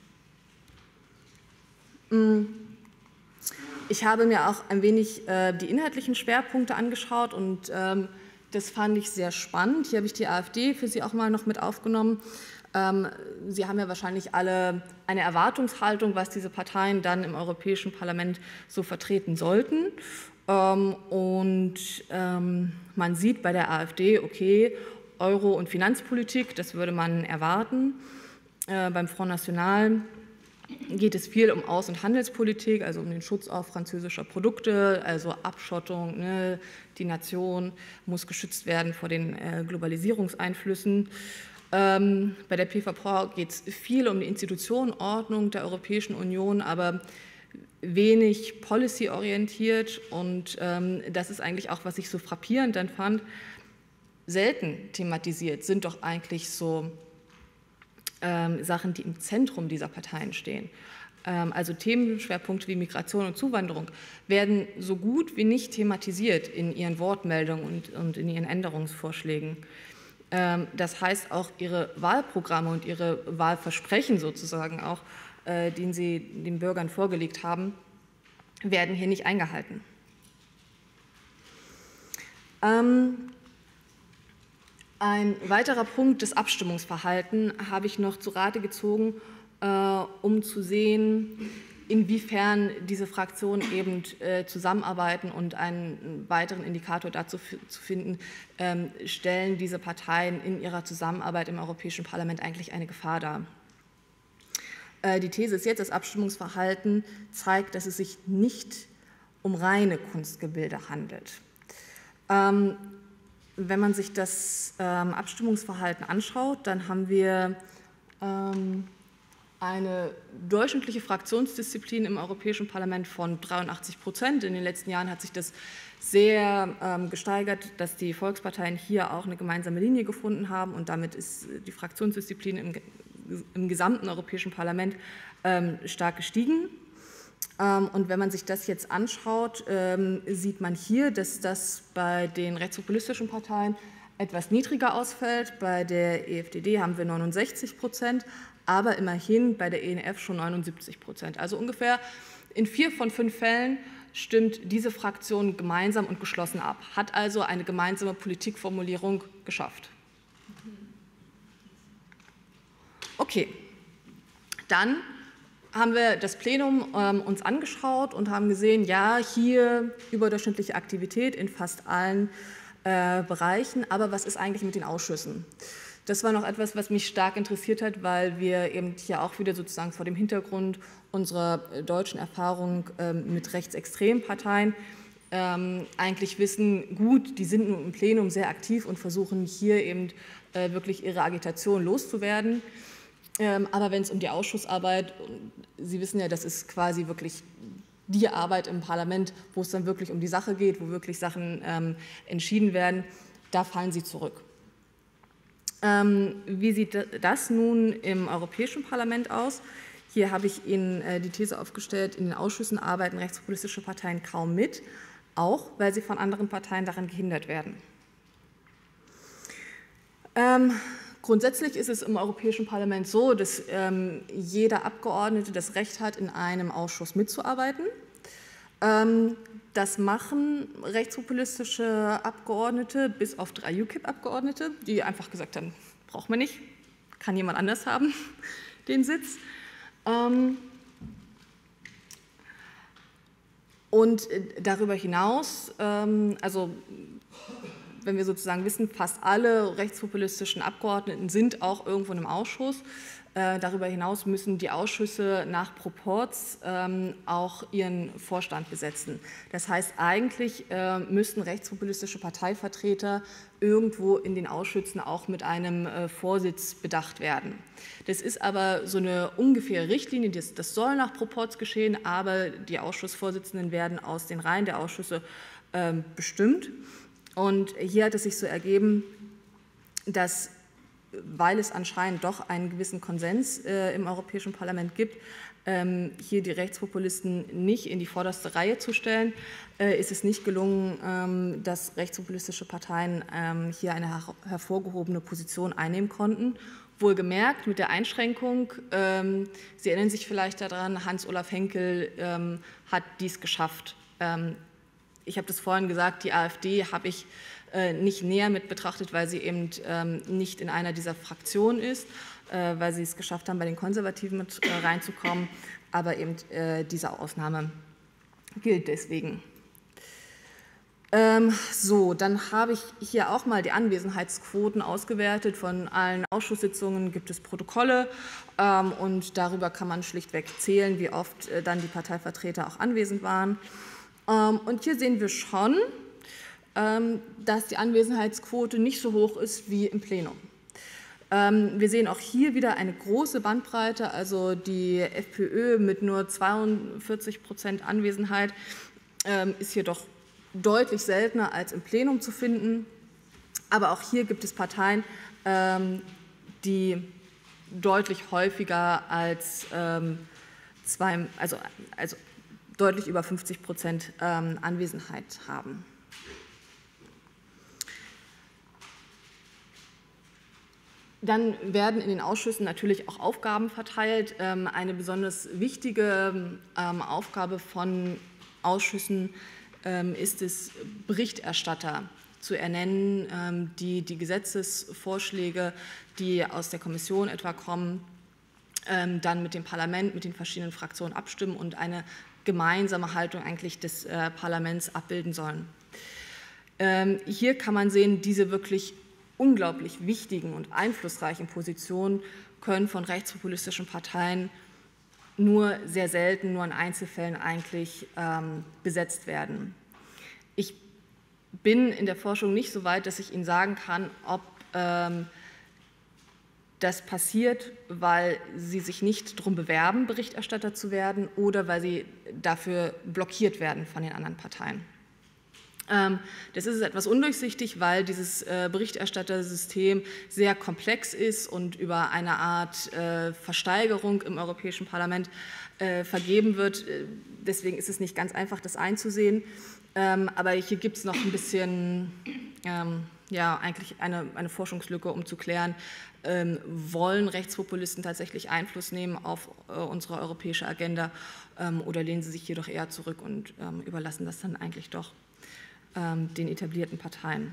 Ich habe mir auch ein wenig die inhaltlichen Schwerpunkte angeschaut und das fand ich sehr spannend. Hier habe ich die AfD für Sie auch mal noch mit aufgenommen. Sie haben ja wahrscheinlich alle eine Erwartungshaltung, was diese Parteien dann im Europäischen Parlament so vertreten sollten. Und man sieht bei der AfD, okay, Euro- und Finanzpolitik, das würde man erwarten. Beim Front National geht es viel um Außen- und Handelspolitik, also um den Schutz auch französischer Produkte, also Abschottung, ne? Die Nation muss geschützt werden vor den Globalisierungseinflüssen. Bei der PVV geht es viel um die Institutionenordnung der Europäischen Union, aber wenig policy-orientiert und das ist eigentlich auch, was ich so frappierend dann fand, selten thematisiert sind doch eigentlich so Sachen, die im Zentrum dieser Parteien stehen. also Themenschwerpunkte wie Migration und Zuwanderung, werden so gut wie nicht thematisiert in ihren Wortmeldungen und in ihren Änderungsvorschlägen. Das heißt, auch ihre Wahlprogramme und ihre Wahlversprechen sozusagen auch, die sie den Bürgern vorgelegt haben, werden hier nicht eingehalten. Ein weiterer Punkt, das Abstimmungsverhalten, habe ich noch zu Rate gezogen, um zu sehen, inwiefern diese Fraktionen eben zusammenarbeiten, und einen weiteren Indikator dazu zu finden, stellen diese Parteien in ihrer Zusammenarbeit im Europäischen Parlament eigentlich eine Gefahr dar. Die These ist jetzt, das Abstimmungsverhalten zeigt, dass es sich nicht um reine Kunstgebilde handelt. Wenn man sich das Abstimmungsverhalten anschaut, dann haben wir eine durchschnittliche Fraktionsdisziplin im Europäischen Parlament von 83%. In den letzten Jahren hat sich das sehr gesteigert, dass die Volksparteien hier auch eine gemeinsame Linie gefunden haben, und damit ist die Fraktionsdisziplin im gesamten Europäischen Parlament stark gestiegen. Und wenn man sich das jetzt anschaut, sieht man hier, dass das bei den rechtspopulistischen Parteien etwas niedriger ausfällt. Bei der EFDD haben wir 69%, aber immerhin bei der ENF schon 79%. Also ungefähr in 4 von 5 Fällen stimmt diese Fraktion gemeinsam und geschlossen ab, hat also eine gemeinsame Politikformulierung geschafft. Okay, dann haben wir das Plenum uns angeschaut und haben gesehen, ja, hier überdurchschnittliche Aktivität in fast allen Bereichen, aber was ist eigentlich mit den Ausschüssen? Das war noch etwas, was mich stark interessiert hat, weil wir eben hier auch wieder sozusagen vor dem Hintergrund unserer deutschen Erfahrung mit rechtsextremen Parteien eigentlich wissen, gut, die sind nun im Plenum sehr aktiv und versuchen hier eben wirklich ihre Agitation loszuwerden. Aber wenn es um die Ausschussarbeit, Sie wissen ja, das ist quasi wirklich die Arbeit im Parlament, wo es dann wirklich um die Sache geht, wo wirklich Sachen entschieden werden, da fallen sie zurück. Wie sieht das nun im Europäischen Parlament aus? Hier habe ich Ihnen die These aufgestellt, in den Ausschüssen arbeiten rechtspopulistische Parteien kaum mit, auch weil sie von anderen Parteien daran gehindert werden. Grundsätzlich ist es im Europäischen Parlament so, dass jeder Abgeordnete das Recht hat, in einem Ausschuss mitzuarbeiten. Das machen rechtspopulistische Abgeordnete, bis auf 3 UKIP-Abgeordnete, die einfach gesagt haben, braucht man nicht, kann jemand anders haben, den Sitz. Und darüber hinaus, also wenn wir sozusagen wissen, fast alle rechtspopulistischen Abgeordneten sind auch irgendwo in einem Ausschuss. Darüber hinaus müssen die Ausschüsse nach Proporz auch ihren Vorstand besetzen. Das heißt, eigentlich müssten rechtspopulistische Parteivertreter irgendwo in den Ausschüssen auch mit einem Vorsitz bedacht werden. Das ist aber so eine ungefähre Richtlinie, das soll nach Proporz geschehen, aber die Ausschussvorsitzenden werden aus den Reihen der Ausschüsse bestimmt. Und hier hat es sich so ergeben, dass, weil es anscheinend doch einen gewissen Konsens im Europäischen Parlament gibt, hier die Rechtspopulisten nicht in die vorderste Reihe zu stellen, ist es nicht gelungen, dass rechtspopulistische Parteien hier eine hervorgehobene Position einnehmen konnten. Wohlgemerkt mit der Einschränkung, Sie erinnern sich vielleicht daran, Hans-Olaf Henkel hat dies geschafft. Ich habe das vorhin gesagt, die AfD habe ich nicht näher mit betrachtet, weil sie eben nicht in einer dieser Fraktionen ist, weil sie es geschafft haben, bei den Konservativen mit reinzukommen, aber eben diese Ausnahme gilt deswegen. So, dann habe ich hier auch mal die Anwesenheitsquoten ausgewertet. Von allen Ausschusssitzungen gibt es Protokolle und darüber kann man schlichtweg zählen, wie oft dann die Parteivertreter auch anwesend waren. Und hier sehen wir schon, dass die Anwesenheitsquote nicht so hoch ist wie im Plenum. Wir sehen auch hier wieder eine große Bandbreite, also die FPÖ mit nur 42% Anwesenheit ist hier doch deutlich seltener als im Plenum zu finden. Aber auch hier gibt es Parteien, die deutlich häufiger als also deutlich über 50% Anwesenheit haben. Dann werden in den Ausschüssen natürlich auch Aufgaben verteilt. Eine besonders wichtige Aufgabe von Ausschüssen ist es, Berichterstatter zu ernennen, die die Gesetzesvorschläge, die aus der Kommission etwa kommen, dann mit dem Parlament, mit den verschiedenen Fraktionen abstimmen und eine gemeinsame Haltung eigentlich des Parlaments abbilden sollen. Hier kann man sehen, diese wirklich unglaublich wichtigen und einflussreichen Positionen können von rechtspopulistischen Parteien nur sehr selten, nur in Einzelfällen eigentlich besetzt werden. Ich bin in der Forschung nicht so weit, dass ich Ihnen sagen kann, ob das passiert, weil sie sich nicht darum bewerben, Berichterstatter zu werden oder weil sie dafür blockiert werden von den anderen Parteien. Das ist etwas undurchsichtig, weil dieses Berichterstattersystem sehr komplex ist und über eine Art Versteigerung im Europäischen Parlament vergeben wird. Deswegen ist es nicht ganz einfach, das einzusehen. Aber hier gibt es noch ein bisschen, ja, eigentlich eine Forschungslücke, um zu klären, wollen Rechtspopulisten tatsächlich Einfluss nehmen auf unsere europäische Agenda oder lehnen sie sich jedoch eher zurück und überlassen das dann eigentlich doch den etablierten Parteien.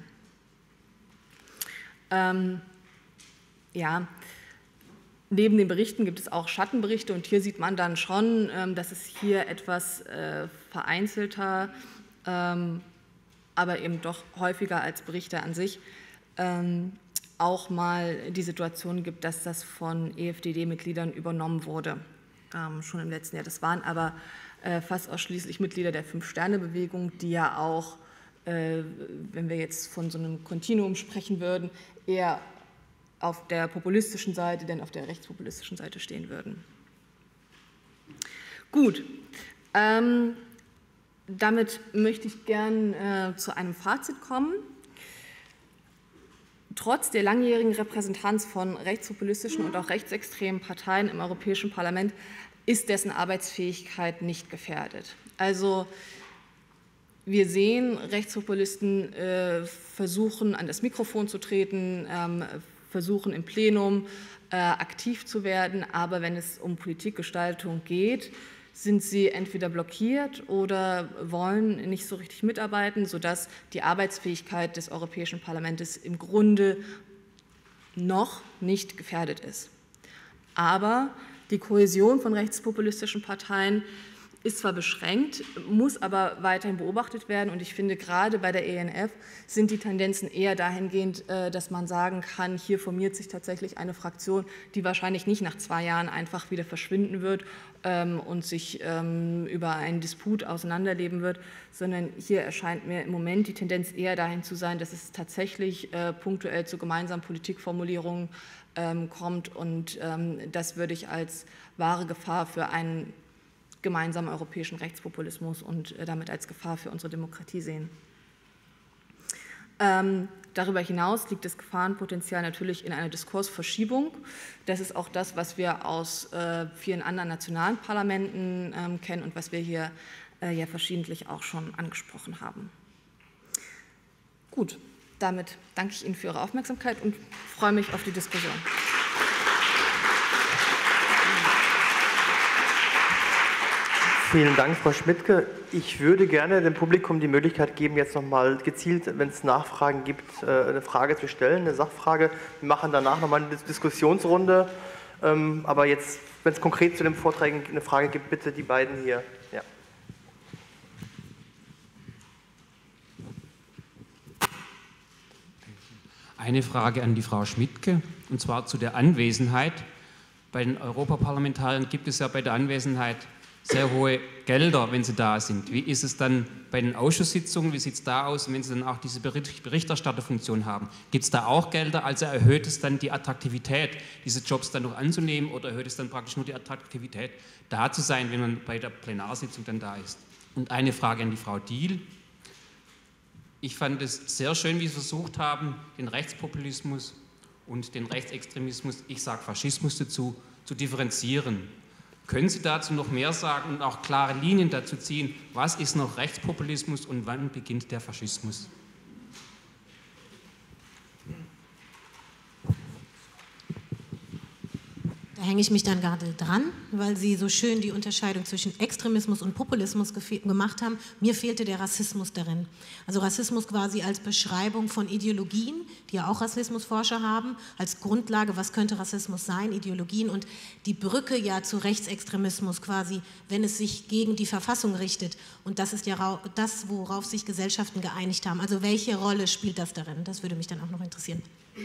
Ja, neben den Berichten gibt es auch Schattenberichte und hier sieht man dann schon, dass es hier etwas vereinzelter, aber eben doch häufiger als Berichte an sich auch mal die Situation gibt, dass das von EFDD-Mitgliedern übernommen wurde, schon im letzten Jahr. Das waren aber fast ausschließlich Mitglieder der Fünf-Sterne-Bewegung, die ja auch, wenn wir jetzt von so einem Kontinuum sprechen würden, eher auf der populistischen Seite, denn auf der rechtspopulistischen Seite stehen würden. Gut, damit möchte ich gern zu einem Fazit kommen. Trotz der langjährigen Repräsentanz von rechtspopulistischen und auch rechtsextremen Parteien im Europäischen Parlament ist dessen Arbeitsfähigkeit nicht gefährdet. Also wir sehen, Rechtspopulisten versuchen, an das Mikrofon zu treten, versuchen im Plenum aktiv zu werden, aber wenn es um Politikgestaltung geht, sind sie entweder blockiert oder wollen nicht so richtig mitarbeiten, sodass die Arbeitsfähigkeit des Europäischen Parlaments im Grunde noch nicht gefährdet ist. Aber die Kohäsion von rechtspopulistischen Parteien ist zwar beschränkt, muss aber weiterhin beobachtet werden. Und ich finde, gerade bei der ENF sind die Tendenzen eher dahingehend, dass man sagen kann, hier formiert sich tatsächlich eine Fraktion, die wahrscheinlich nicht nach 2 Jahren einfach wieder verschwinden wird und sich über einen Disput auseinanderleben wird, sondern hier erscheint mir im Moment die Tendenz eher dahin zu sein, dass es tatsächlich punktuell zu gemeinsamen Politikformulierungen kommt. Und das würde ich als wahre Gefahr für einen gemeinsamen europäischen Rechtspopulismus und damit als Gefahr für unsere Demokratie sehen. Darüber hinaus liegt das Gefahrenpotenzial natürlich in einer Diskursverschiebung. Das ist auch das, was wir aus vielen anderen nationalen Parlamenten kennen und was wir hier ja verschiedentlich auch schon angesprochen haben. Gut, damit danke ich Ihnen für Ihre Aufmerksamkeit und freue mich auf die Diskussion. Vielen Dank, Frau Schmidtke. Ich würde gerne dem Publikum die Möglichkeit geben, jetzt nochmal gezielt, wenn es Nachfragen gibt, eine Frage zu stellen, eine Sachfrage. Wir machen danach nochmal eine Diskussionsrunde. Aber jetzt, wenn es konkret zu den Vorträgen eine Frage gibt, bitte die beiden hier. Ja. Eine Frage an die Frau Schmidtke, und zwar zu der Anwesenheit. Bei den Europaparlamentariern gibt es ja bei der Anwesenheit sehr hohe Gelder, wenn sie da sind. Wie ist es dann bei den Ausschusssitzungen? Wie sieht es da aus, wenn sie dann auch diese Berichterstatterfunktion haben? Gibt es da auch Gelder? Also erhöht es dann die Attraktivität, diese Jobs dann noch anzunehmen, oder erhöht es dann praktisch nur die Attraktivität, da zu sein, wenn man bei der Plenarsitzung dann da ist? Und eine Frage an die Frau Diehl. Ich fand es sehr schön, wie Sie versucht haben, den Rechtspopulismus und den Rechtsextremismus, ich sage Faschismus dazu, zu differenzieren. Können Sie dazu noch mehr sagen und auch klare Linien dazu ziehen? Was ist noch Rechtspopulismus und wann beginnt der Faschismus? Da hänge ich mich dann gerade dran, weil Sie so schön die Unterscheidung zwischen Extremismus und Populismus gemacht haben. Mir fehlte der Rassismus darin. Also Rassismus quasi als Beschreibung von Ideologien, die ja auch Rassismusforscher haben, als Grundlage, was könnte Rassismus sein, Ideologien und die Brücke ja zu Rechtsextremismus quasi, wenn es sich gegen die Verfassung richtet. Und das ist ja das, worauf sich Gesellschaften geeinigt haben. Also welche Rolle spielt das darin? Das würde mich dann auch noch interessieren.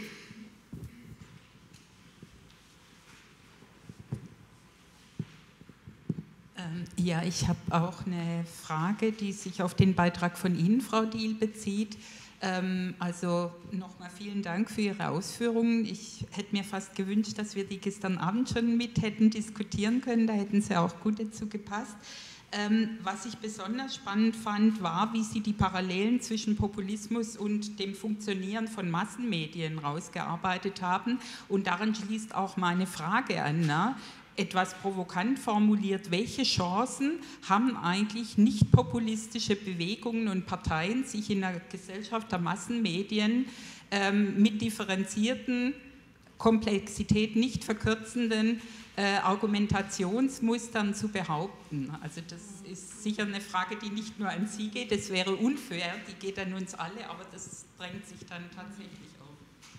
Ja, ich habe auch eine Frage, die sich auf den Beitrag von Ihnen, Frau Diehl, bezieht. Also nochmal vielen Dank für Ihre Ausführungen. Ich hätte mir fast gewünscht, dass wir die gestern Abend schon mit hätten diskutieren können. Da hätten Sie auch gut dazu gepasst. Was ich besonders spannend fand, war, wie Sie die Parallelen zwischen Populismus und dem Funktionieren von Massenmedien rausgearbeitet haben. Und daran schließt auch meine Frage an. Ne? Etwas provokant formuliert, welche Chancen haben eigentlich nicht populistische Bewegungen und Parteien, sich in der Gesellschaft der Massenmedien mit differenzierten, Komplexität nicht verkürzenden Argumentationsmustern zu behaupten? Also das ist sicher eine Frage, die nicht nur an Sie geht, das wäre unfair, die geht an uns alle, aber das drängt sich dann tatsächlich auf.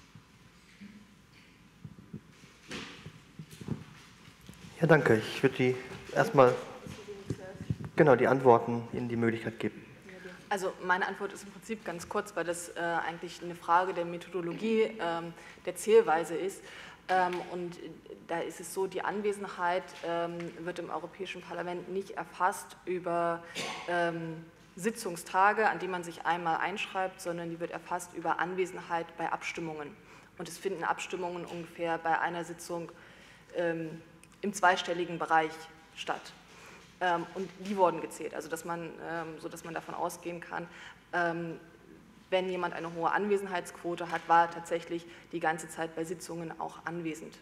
Ja, danke. Ich würde die erstmal die Antworten Ihnen die Möglichkeit geben. Also meine Antwort ist im Prinzip ganz kurz, weil das eigentlich eine Frage der Methodologie, der Zählweise ist. Und da ist es so, die Anwesenheit wird im Europäischen Parlament nicht erfasst über Sitzungstage, an die man sich einmal einschreibt, sondern die wird erfasst über Anwesenheit bei Abstimmungen. Und es finden Abstimmungen ungefähr bei einer Sitzung im zweistelligen Bereich statt. Und die wurden gezählt, also sodass man davon ausgehen kann, wenn jemand eine hohe Anwesenheitsquote hat, war er tatsächlich die ganze Zeit bei Sitzungen auch anwesend.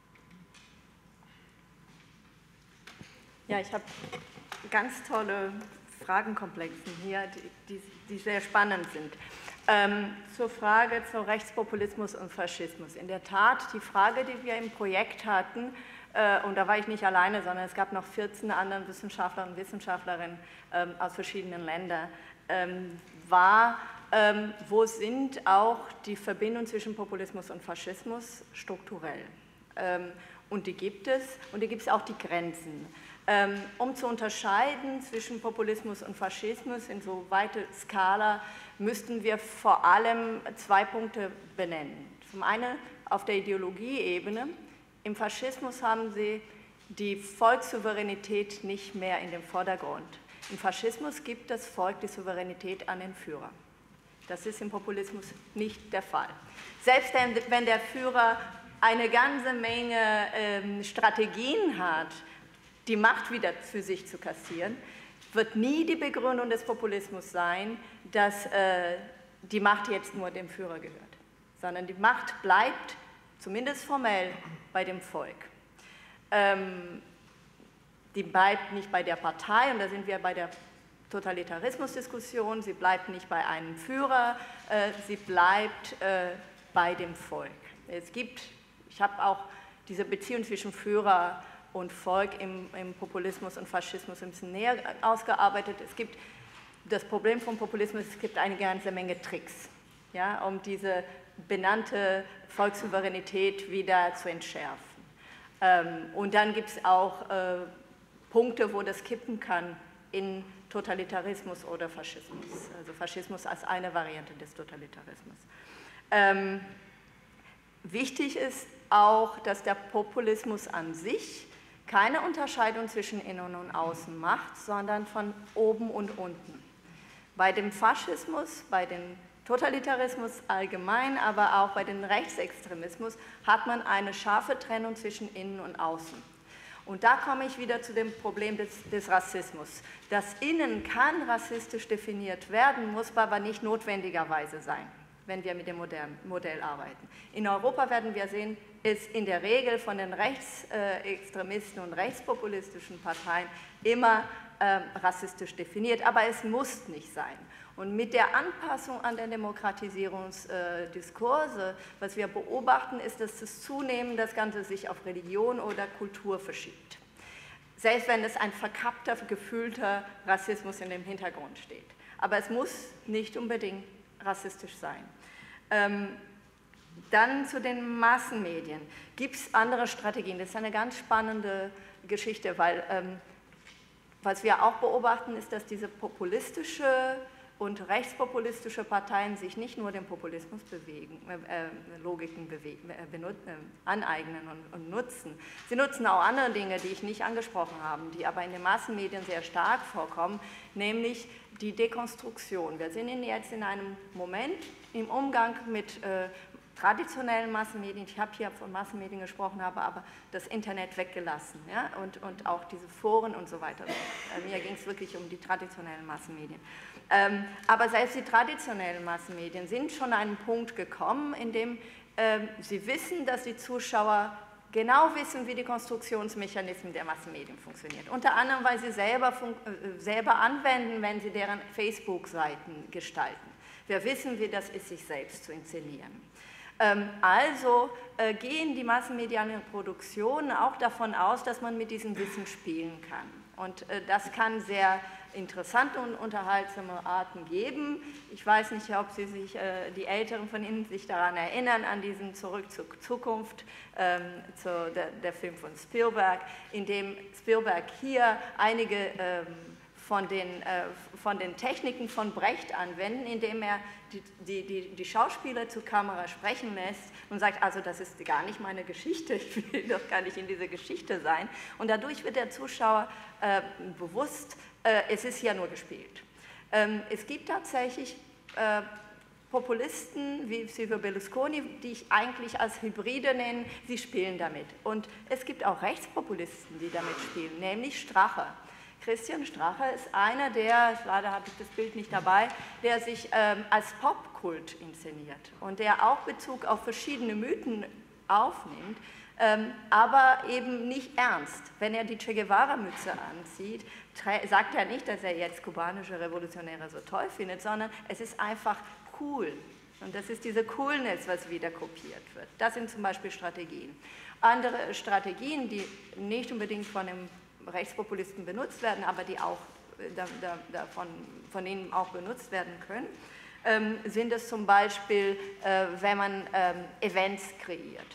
Ja, ich habe ganz tolle Fragenkomplexen hier, die sehr spannend sind. Zur Frage zu Rechtspopulismus und Faschismus. In der Tat, die Frage, die wir im Projekt hatten, und da war ich nicht alleine, sondern es gab noch 14 andere Wissenschaftler und Wissenschaftlerinnen aus verschiedenen Ländern, war, wo sind auch die Verbindungen zwischen Populismus und Faschismus strukturell? Und die gibt es, und die gibt es auch die Grenzen. Um zu unterscheiden zwischen Populismus und Faschismus in so weite Skala, müssten wir vor allem 2 Punkte benennen. Zum einen auf der Ideologieebene. Im Faschismus haben Sie die Volkssouveränität nicht mehr in dem Vordergrund. Im Faschismus gibt das Volk die Souveränität an den Führer. Das ist im Populismus nicht der Fall. Selbst wenn der Führer eine ganze Menge Strategien hat, die Macht wieder für sich zu kassieren, wird nie die Begründung des Populismus sein, dass die Macht jetzt nur dem Führer gehört, sondern die Macht bleibt zumindest formell bei dem Volk. Die bleibt nicht bei der Partei, und da sind wir bei der Totalitarismusdiskussion, sie bleibt nicht bei einem Führer, sie bleibt bei dem Volk. Ich habe auch diese Beziehung zwischen Führer und Volk im Populismus und Faschismus ein bisschen näher ausgearbeitet. Es gibt das Problem vom Populismus, es gibt eine ganze Menge Tricks, ja, um diese benannte Volkssouveränität wieder zu entschärfen. Und dann gibt es auch Punkte, wo das kippen kann in Totalitarismus oder Faschismus. Also Faschismus als eine Variante des Totalitarismus. Wichtig ist auch, dass der Populismus an sich keine Unterscheidung zwischen Innen und Außen macht, sondern von oben und unten. Bei dem Faschismus, bei dem Totalitarismus allgemein, aber auch bei dem Rechtsextremismus hat man eine scharfe Trennung zwischen Innen und Außen. Und da komme ich wieder zu dem Problem des Rassismus. Das Innen kann rassistisch definiert werden, muss aber nicht notwendigerweise sein. wenn wir mit dem Modell arbeiten. In Europa werden wir sehen, ist in der Regel von den Rechtsextremisten und rechtspopulistischen Parteien immer rassistisch definiert, aber es muss nicht sein. Und mit der Anpassung an den Demokratisierungsdiskurse, was wir beobachten, ist, dass es zunehmend das Ganze sich auf Religion oder Kultur verschiebt. Selbst wenn es ein verkappter, gefühlter Rassismus in dem Hintergrund steht. Aber es muss nicht unbedingt rassistisch sein. Dann zu den Massenmedien. Gibt es andere Strategien? Das ist eine ganz spannende Geschichte, weil was wir auch beobachten, ist, dass diese populistische und rechtspopulistische Parteien sich nicht nur dem Populismus Logiken aneignen und nutzen. Sie nutzen auch andere Dinge, die ich nicht angesprochen habe, die aber in den Massenmedien sehr stark vorkommen, nämlich die Dekonstruktion. Wir sind jetzt in einem Moment im Umgang mit traditionellen Massenmedien, ich habe hier von Massenmedien gesprochen, habe aber das Internet weggelassen, ja? und auch diese Foren und so weiter. Mir ging es wirklich um die traditionellen Massenmedien. Aber selbst die traditionellen Massenmedien sind schon an einen Punkt gekommen, in dem sie wissen, dass die Zuschauer genau wissen, wie die Konstruktionsmechanismen der Massenmedien funktionieren. Unter anderem, weil sie selber anwenden, wenn sie deren Facebook-Seiten gestalten. Wir wissen, wie das ist, sich selbst zu inszenieren. Also gehen die massenmedialen Produktionen auch davon aus, dass man mit diesem Wissen spielen kann. Und das kann sehr interessante und unterhaltsame Arten geben. Ich weiß nicht, ob Sie sich, die Älteren von Ihnen sich daran erinnern, an diesen Zurück zur Zukunft, der Film von Spielberg, in dem Spielberg hier einige von den Techniken von Brecht anwenden, indem er die Schauspieler zur Kamera sprechen lässt und sagt, also das ist gar nicht meine Geschichte, ich will doch gar nicht in dieser Geschichte sein. Und dadurch wird der Zuschauer bewusst, es ist ja nur gespielt. Es gibt tatsächlich Populisten wie Silvio Berlusconi, die ich eigentlich als Hybride nenne, sie spielen damit. Und es gibt auch Rechtspopulisten, die damit spielen, nämlich Strache. Christian Strache ist einer der, leider habe ich das Bild nicht dabei, der sich als Popkult inszeniert und der auch Bezug auf verschiedene Mythen aufnimmt, aber eben nicht ernst. Wenn er die Che Guevara-Mütze anzieht, sagt er nicht, dass er jetzt kubanische Revolutionäre so toll findet, sondern es ist einfach cool. Und das ist diese Coolness, was wieder kopiert wird. Das sind zum Beispiel Strategien. Andere Strategien, die nicht unbedingt von dem Rechtspopulisten benutzt werden, aber die auch von denen auch benutzt werden können, sind es zum Beispiel, wenn man Events kreiert.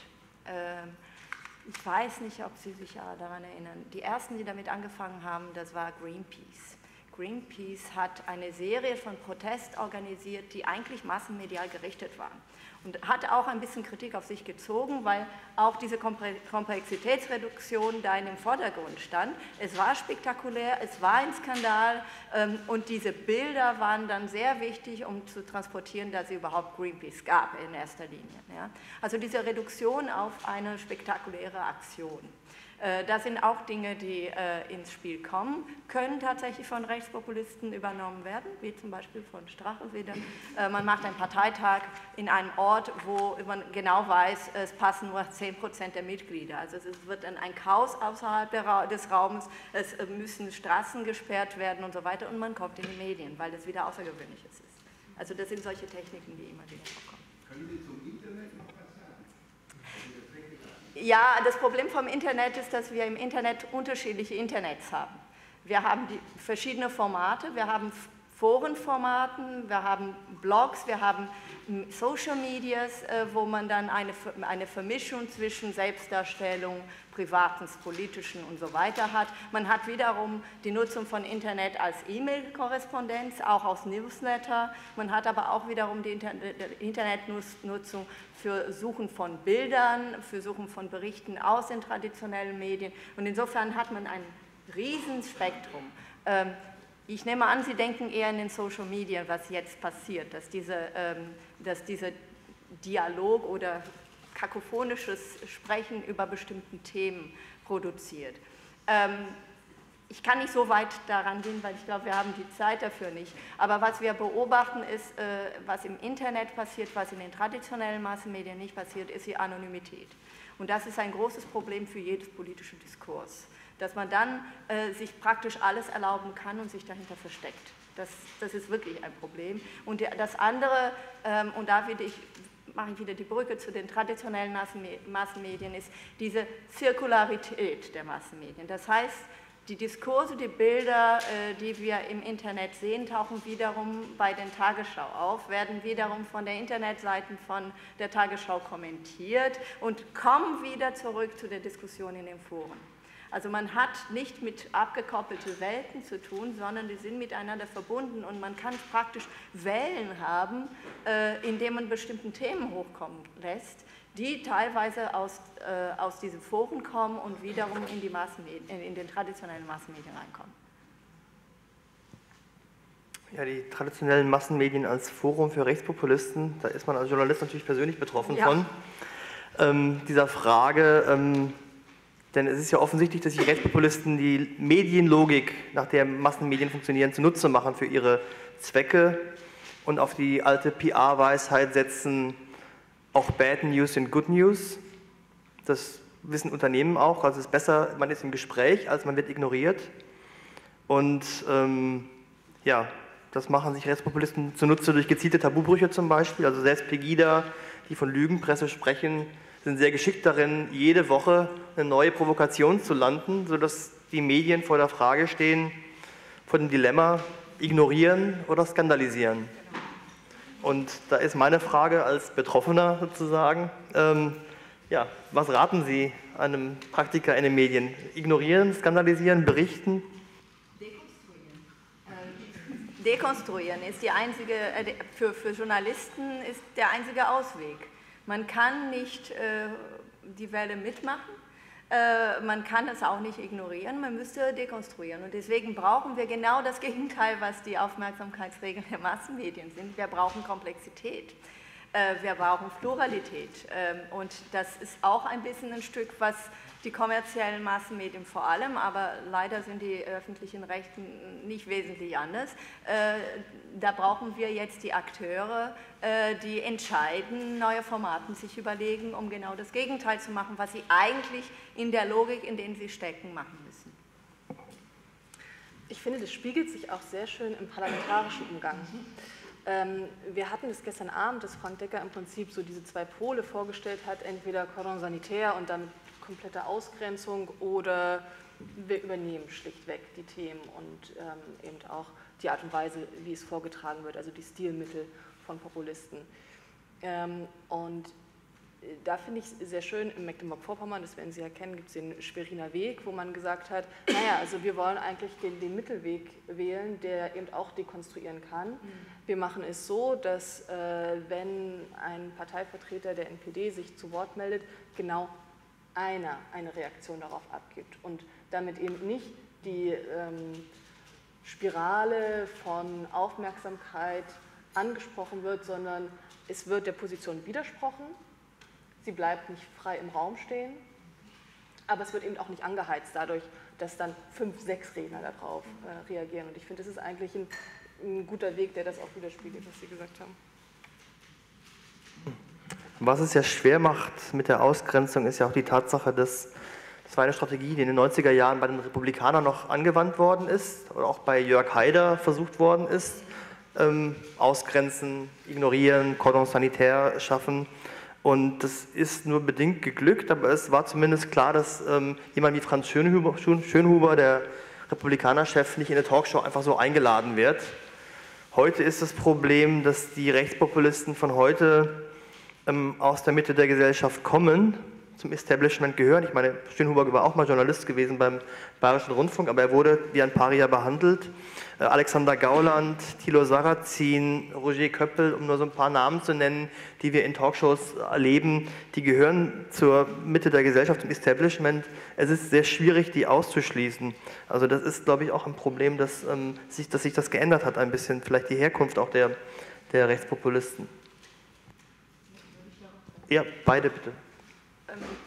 Ich weiß nicht, ob Sie sich daran erinnern. Die ersten, die damit angefangen haben, das war Greenpeace. Greenpeace hat eine Serie von Protesten organisiert, die eigentlich massenmedial gerichtet waren. Und hat auch ein bisschen Kritik auf sich gezogen, weil auch diese Komplexitätsreduktion da in dem Vordergrund stand. Es war spektakulär, es war ein Skandal und diese Bilder waren dann sehr wichtig, um zu transportieren, dass es überhaupt Greenpeace gab in erster Linie. Ja? Also diese Reduktion auf eine spektakuläre Aktion. Das sind auch Dinge, die ins Spiel kommen, können tatsächlich von Rechtspopulisten übernommen werden, wie zum Beispiel von Strache wieder. Man macht einen Parteitag in einem Ort, wo man genau weiß, es passen nur 10% der Mitglieder. Also es wird dann ein Chaos außerhalb des Raums, es müssen Straßen gesperrt werden und so weiter und man kommt in die Medien, weil das wieder Außergewöhnliches ist. Also das sind solche Techniken, die immer wieder vorkommen. Können Sie zum Internet noch was sagen? Ja, das Problem vom Internet ist, dass wir im Internet unterschiedliche Internets haben. Wir haben die verschiedene Formate, wir haben Forenformaten, wir haben Blogs, wir haben Social Medias, wo man dann eine Vermischung zwischen Selbstdarstellung, Privatens, Politischen und so weiter hat. Man hat wiederum die Nutzung von Internet als E-Mail-Korrespondenz, auch aus Newsletter. Man hat aber auch wiederum die Internetnutzung für Suchen von Bildern, für Suchen von Berichten aus den traditionellen Medien. Und insofern hat man ein Riesenspektrum. Ich nehme an, Sie denken eher in den Social Media, was jetzt passiert, dass dieser Dialog oder kakophonisches Sprechen über bestimmten Themen produziert. ich kann nicht so weit daran gehen, weil ich glaube, wir haben die Zeit dafür nicht. Aber was wir beobachten ist, was im Internet passiert, was in den traditionellen Massenmedien nicht passiert, ist die Anonymität. Und das ist ein großes Problem für jedes politische Diskurs, dass man dann sich praktisch alles erlauben kann und sich dahinter versteckt. Das ist wirklich ein Problem. Und das andere, und da mache ich wieder die Brücke zu den traditionellen Massenmedien, ist diese Zirkularität der Massenmedien. Das heißt, die Diskurse, die Bilder, die wir im Internet sehen, tauchen wiederum bei den Tagesschau auf, werden wiederum von der Internetseite von der Tagesschau kommentiert und kommen wieder zurück zu der Diskussion in den Foren. Also man hat nicht mit abgekoppelten Welten zu tun, sondern die sind miteinander verbunden und man kann praktisch Wellen haben, indem man bestimmten Themen hochkommen lässt, die teilweise aus diesen Foren kommen und wiederum in den traditionellen Massenmedien reinkommen. Ja, die traditionellen Massenmedien als Forum für Rechtspopulisten, da ist man als Journalist natürlich persönlich betroffen von dieser Frage. Denn es ist ja offensichtlich, dass die Rechtspopulisten die Medienlogik, nach der Massenmedien funktionieren, zunutze machen für ihre Zwecke und auf die alte PR-Weisheit setzen, auch Bad News sind Good News. Das wissen Unternehmen auch, also es ist besser, man ist im Gespräch, als man wird ignoriert. Und ja, das machen sich Rechtspopulisten zunutze durch gezielte Tabubrüche zum Beispiel, also selbst Pegida, die von Lügenpresse sprechen, sind sehr geschickt darin, jede Woche eine neue Provokation zu landen, sodass die Medien vor der Frage stehen, vor dem Dilemma, ignorieren oder skandalisieren. Und da ist meine Frage als Betroffener sozusagen, ja, was raten Sie einem Praktiker in den Medien? Ignorieren, skandalisieren, berichten? Dekonstruieren ist die einzige, für Journalisten ist der einzige Ausweg. Man kann nicht die Welle mitmachen, man kann es auch nicht ignorieren, man müsste dekonstruieren. Und deswegen brauchen wir genau das Gegenteil, was die Aufmerksamkeitsregeln der Massenmedien sind. Wir brauchen Komplexität, wir brauchen Pluralität. Und das ist auch ein bisschen ein Stück, was die kommerziellen Massenmedien vor allem, aber leider sind die öffentlichen Rechten nicht wesentlich anders. Da brauchen wir jetzt die Akteure, die entscheiden, neue Formate sich überlegen, um genau das Gegenteil zu machen, was sie eigentlich in der Logik, in der sie stecken, machen müssen. Ich finde, das spiegelt sich auch sehr schön im parlamentarischen Umgang. Wir hatten das gestern Abend, dass Frank Decker im Prinzip so diese zwei Pole vorgestellt hat, entweder Cordon sanitaire und damit komplette Ausgrenzung oder wir übernehmen schlichtweg die Themen und eben auch die Art und Weise, wie es vorgetragen wird, also die Stilmittel von Populisten. Und da finde ich es sehr schön, in Mecklenburg-Vorpommern, das werden Sie ja kennen, gibt es den Schweriner Weg, wo man gesagt hat, naja, also wir wollen eigentlich den Mittelweg wählen, der eben auch dekonstruieren kann. Wir machen es so, dass wenn ein Parteivertreter der NPD sich zu Wort meldet, genau eine Reaktion darauf abgibt und damit eben nicht die Spirale von Aufmerksamkeit angesprochen wird, sondern es wird der Position widersprochen, sie bleibt nicht frei im Raum stehen, aber es wird eben auch nicht angeheizt dadurch, dass dann 5, 6 Redner darauf reagieren. Und ich finde, das ist eigentlich ein guter Weg, der das auch widerspiegelt, was Sie gesagt haben. Was es ja schwer macht mit der Ausgrenzung, ist ja auch die Tatsache, dass das war eine Strategie, die in den 90er Jahren bei den Republikanern noch angewandt worden ist oder auch bei Jörg Haider versucht worden ist. Ausgrenzen, ignorieren, Cordon sanitaire schaffen. Und das ist nur bedingt geglückt, aber es war zumindest klar, dass jemand wie Franz Schönhuber, der Republikanerchef, nicht in eine Talkshow einfach so eingeladen wird. Heute ist das Problem, dass die Rechtspopulisten von heute aus der Mitte der Gesellschaft kommen, zum Establishment gehören. Ich meine, Schönhuber war auch mal Journalist gewesen beim Bayerischen Rundfunk, aber er wurde wie ein Paria behandelt. Alexander Gauland, Thilo Sarrazin, Roger Köppel, um nur so ein paar Namen zu nennen, die wir in Talkshows erleben, die gehören zur Mitte der Gesellschaft, zum Establishment. Es ist sehr schwierig, die auszuschließen. Also das ist, glaube ich, auch ein Problem, dass sich das geändert hat ein bisschen, vielleicht die Herkunft auch der Rechtspopulisten. Ja, beide bitte.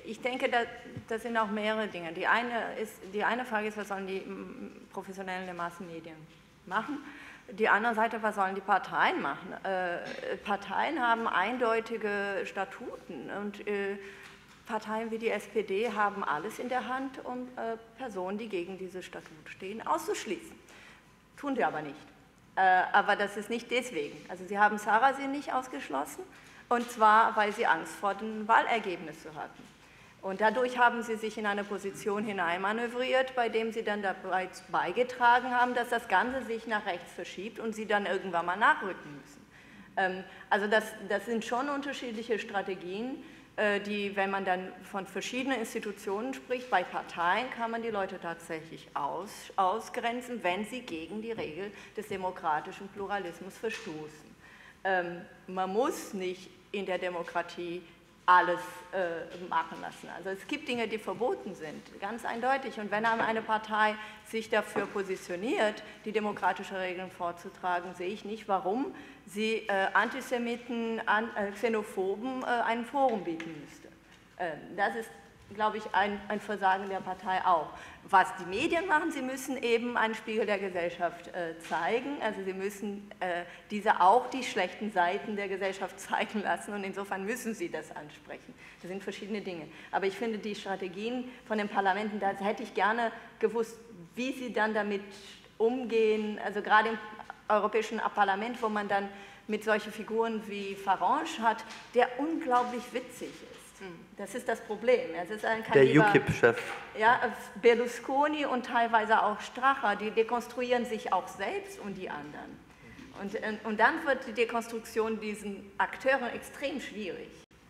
ich denke, das sind auch mehrere Dinge. Die eine Frage ist, was sollen die Professionellen der Massenmedien machen? Die andere Seite, was sollen die Parteien machen? Parteien haben eindeutige Statuten und Parteien wie die SPD haben alles in der Hand, um Personen, die gegen dieses Statut stehen, auszuschließen. Tun sie aber nicht. Aber das ist nicht deswegen. Also sie haben Sarrazin nicht ausgeschlossen, und zwar, weil sie Angst vor den Wahlergebnissen hatten. Und dadurch haben sie sich in eine Position hineinmanövriert, bei dem sie dann dabei beigetragen haben, dass das Ganze sich nach rechts verschiebt und sie dann irgendwann mal nachrücken müssen. Also das sind schon unterschiedliche Strategien, die, wenn man dann von verschiedenen Institutionen spricht, bei Parteien kann man die Leute tatsächlich ausgrenzen, wenn sie gegen die Regel des demokratischen Pluralismus verstoßen. Man muss nicht in der Demokratie alles machen lassen. Also es gibt Dinge, die verboten sind, ganz eindeutig. Und wenn eine Partei sich dafür positioniert, die demokratischen Regeln vorzutragen, sehe ich nicht, warum sie Antisemiten, Xenophoben ein Forum bieten müsste. Das ist, glaube ich, ein Versagen der Partei auch. Was die Medien machen, sie müssen eben einen Spiegel der Gesellschaft zeigen, also sie müssen diese auch die schlechten Seiten der Gesellschaft zeigen lassen und insofern müssen sie das ansprechen. Das sind verschiedene Dinge. Aber ich finde die Strategien von den Parlamenten, da hätte ich gerne gewusst, wie sie dann damit umgehen, also gerade im Europäischen Parlament, wo man dann mit solchen Figuren wie Farage hat, der unglaublich witzig ist. Das ist das Problem. Es ist ein der UKIP-Chef. Ja, Berlusconi und teilweise auch Strache, die dekonstruieren sich auch selbst und die anderen. Und dann wird die Dekonstruktion diesen Akteuren extrem schwierig.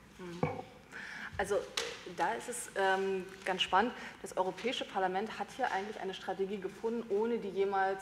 Also da ist es ganz spannend, das Europäische Parlament hat hier eigentlich eine Strategie gefunden, ohne die jemals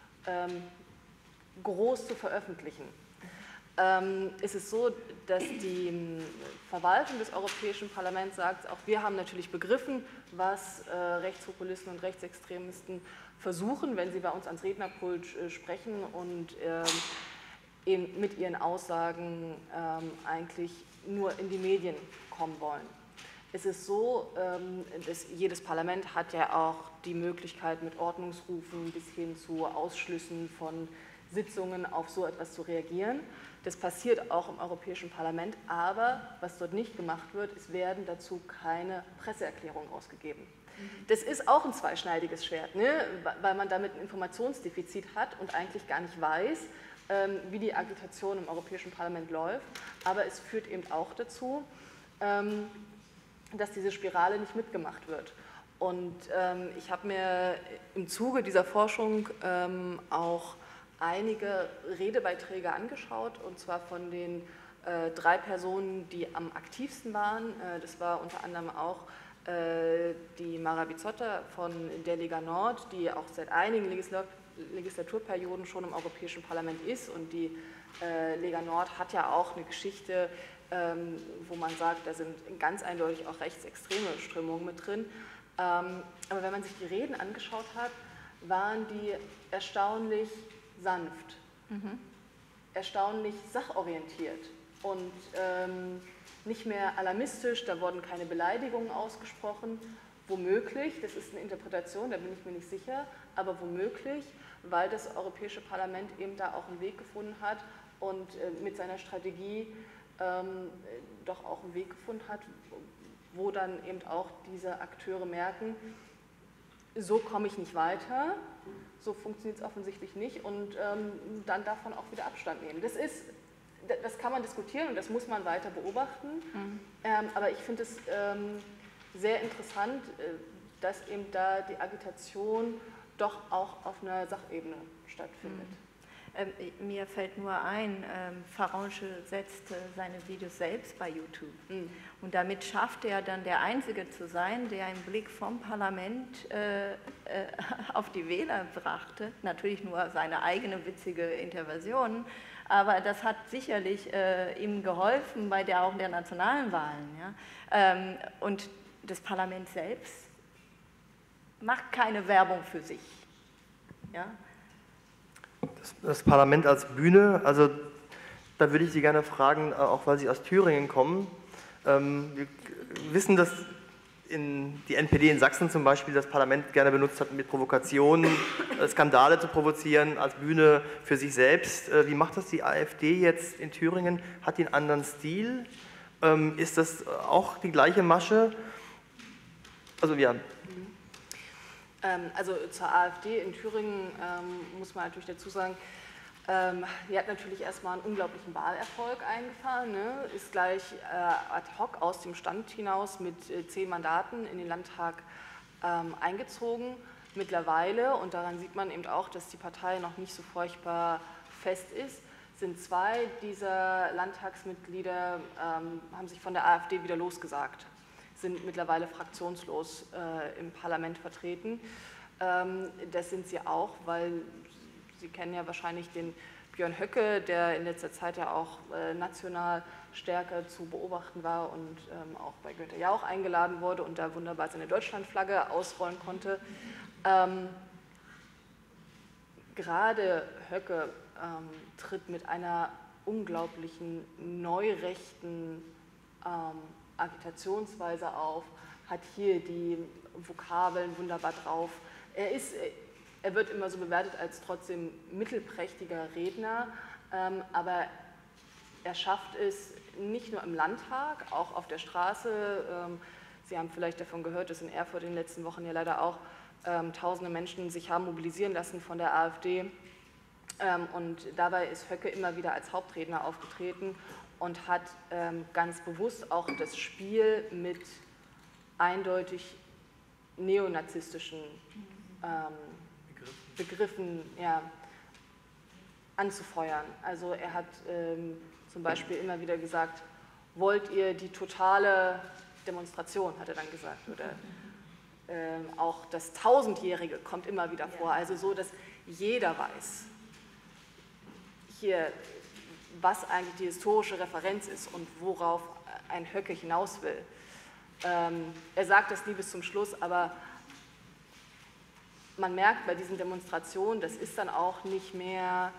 groß zu veröffentlichen. Es ist so, dass die Verwaltung des Europäischen Parlaments sagt, auch wir haben natürlich begriffen, was Rechtspopulisten und Rechtsextremisten versuchen, wenn sie bei uns ans Rednerpult sprechen und mit ihren Aussagen eigentlich nur in die Medien kommen wollen. Es ist so, dass jedes Parlament hat ja auch die Möglichkeit, mit Ordnungsrufen bis hin zu Ausschlüssen von Sitzungen auf so etwas zu reagieren. Das passiert auch im Europäischen Parlament, aber was dort nicht gemacht wird, es werden dazu keine Presseerklärungen ausgegeben. Das ist auch ein zweischneidiges Schwert, ne? Weil man damit ein Informationsdefizit hat und eigentlich gar nicht weiß, wie die Agitation im Europäischen Parlament läuft, aber es führt eben auch dazu, dass diese Spirale nicht mitgemacht wird. Und ich habe mir im Zuge dieser Forschung auch einige Redebeiträge angeschaut, und zwar von den 3 Personen, die am aktivsten waren. Das war unter anderem auch die Mara Bizzotta von der Lega Nord, die auch seit einigen Legislaturperioden schon im Europäischen Parlament ist, und die Lega Nord hat ja auch eine Geschichte, wo man sagt, da sind ganz eindeutig auch rechtsextreme Strömungen mit drin. Aber wenn man sich die Reden angeschaut hat, waren die erstaunlich sanft, erstaunlich sachorientiert und nicht mehr alarmistisch, da wurden keine Beleidigungen ausgesprochen, womöglich, das ist eine Interpretation, da bin ich mir nicht sicher, aber womöglich, weil das Europäische Parlament eben da auch einen Weg gefunden hat und mit seiner Strategie doch auch einen Weg gefunden hat, wo dann eben auch diese Akteure merken, so komme ich nicht weiter, so funktioniert es offensichtlich nicht, und dann davon auch wieder Abstand nehmen. Das kann man diskutieren und das muss man weiter beobachten, aber ich finde es sehr interessant, dass eben da die Agitation doch auch auf einer Sachebene stattfindet. Mir fällt nur ein, Farage setzt seine Videos selbst bei YouTube. Und damit schafft er dann der Einzige zu sein, der einen Blick vom Parlament auf die Wähler brachte. Natürlich nur seine eigene witzige Intervention, aber das hat sicherlich ihm geholfen bei auch der nationalen Wahlen. Ja? Und das Parlament selbst macht keine Werbung für sich. Ja? Das Parlament als Bühne, also da würde ich Sie gerne fragen, auch weil Sie aus Thüringen kommen. Wir wissen, dass die NPD in Sachsen zum Beispiel das Parlament gerne benutzt hat, mit Provokationen, Skandale zu provozieren als Bühne für sich selbst. Wie macht das die AfD jetzt in Thüringen? Hat die einen anderen Stil? Ist das auch die gleiche Masche? Also ja. Also zur AfD in Thüringen muss man natürlich dazu sagen, die hat natürlich erstmal einen unglaublichen Wahlerfolg eingefahren, ne? Ist gleich ad hoc aus dem Stand hinaus mit 10 Mandaten in den Landtag eingezogen. Mittlerweile, und daran sieht man eben auch, dass die Partei noch nicht so furchtbar fest ist, sind 2 dieser Landtagsmitglieder, haben sich von der AfD wieder losgesagt, sind mittlerweile fraktionslos im Parlament vertreten. Das sind sie auch, weil Sie kennen ja wahrscheinlich den Björn Höcke, der in letzter Zeit ja auch national stärker zu beobachten war und auch bei Günther Jauch eingeladen wurde und da wunderbar seine Deutschlandflagge ausrollen konnte. Gerade Höcke tritt mit einer unglaublichen neurechten Agitationsweise auf, hat hier die Vokabeln wunderbar drauf. Er wird immer so bewertet als trotzdem mittelprächtiger Redner, aber er schafft es nicht nur im Landtag, auch auf der Straße. Sie haben vielleicht davon gehört, dass in Erfurt in den letzten Wochen ja leider auch tausende Menschen sich haben mobilisieren lassen von der AfD. Und dabei ist Höcke immer wieder als Hauptredner aufgetreten und hat ganz bewusst auch das Spiel mit eindeutig neonazistischen Begriffen anzufeuern. Also er hat zum Beispiel immer wieder gesagt, wollt ihr die totale Demonstration, hat er dann gesagt, oder auch das Tausendjährige kommt immer wieder vor, also so, dass jeder weiß, hier, was eigentlich die historische Referenz ist und worauf ein Höcke hinaus will. Er sagt das nie bis zum Schluss, aber man merkt bei diesen Demonstrationen, das ist dann auch nicht mehr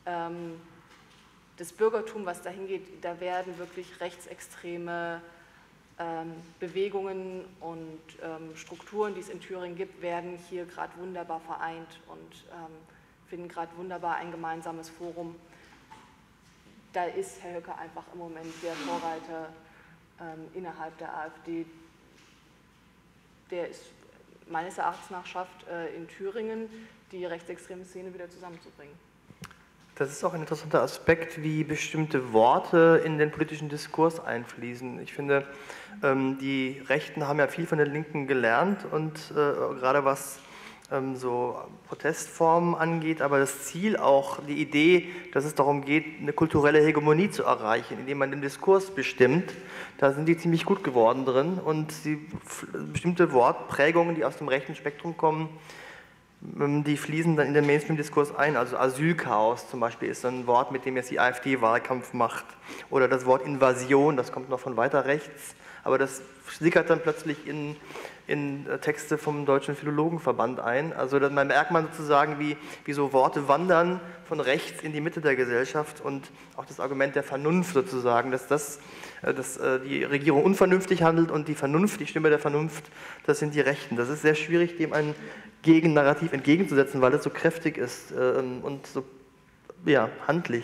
das Bürgertum, was dahin geht, da werden wirklich rechtsextreme Bewegungen und Strukturen, die es in Thüringen gibt, werden hier gerade wunderbar vereint und finden gerade wunderbar ein gemeinsames Forum. Da ist Herr Höcke einfach im Moment der Vorreiter innerhalb der AfD, der ist meines Erachtens nach schafft, in Thüringen die rechtsextreme Szene wieder zusammenzubringen. Das ist auch ein interessanter Aspekt, wie bestimmte Worte in den politischen Diskurs einfließen. Ich finde, die Rechten haben ja viel von der Linken gelernt und gerade was so Protestformen angeht, aber das Ziel auch, die Idee, dass es darum geht, eine kulturelle Hegemonie zu erreichen, indem man den Diskurs bestimmt, da sind die ziemlich gut geworden drin und bestimmte Wortprägungen, die aus dem rechten Spektrum kommen, die fließen dann in den Mainstream-Diskurs ein. Also Asylchaos zum Beispiel ist ein Wort, mit dem jetzt die AfD Wahlkampf macht. Oder das Wort Invasion, das kommt noch von weiter rechts, aber das sickert dann plötzlich in Texte vom Deutschen Philologenverband ein. Also man merkt man sozusagen, wie so Worte wandern von rechts in die Mitte der Gesellschaft und auch das Argument der Vernunft sozusagen, dass die Regierung unvernünftig handelt und die Vernunft, die Stimme der Vernunft, das sind die Rechten. Das ist sehr schwierig, dem ein Gegennarrativ entgegenzusetzen, weil es so kräftig ist und so handlich.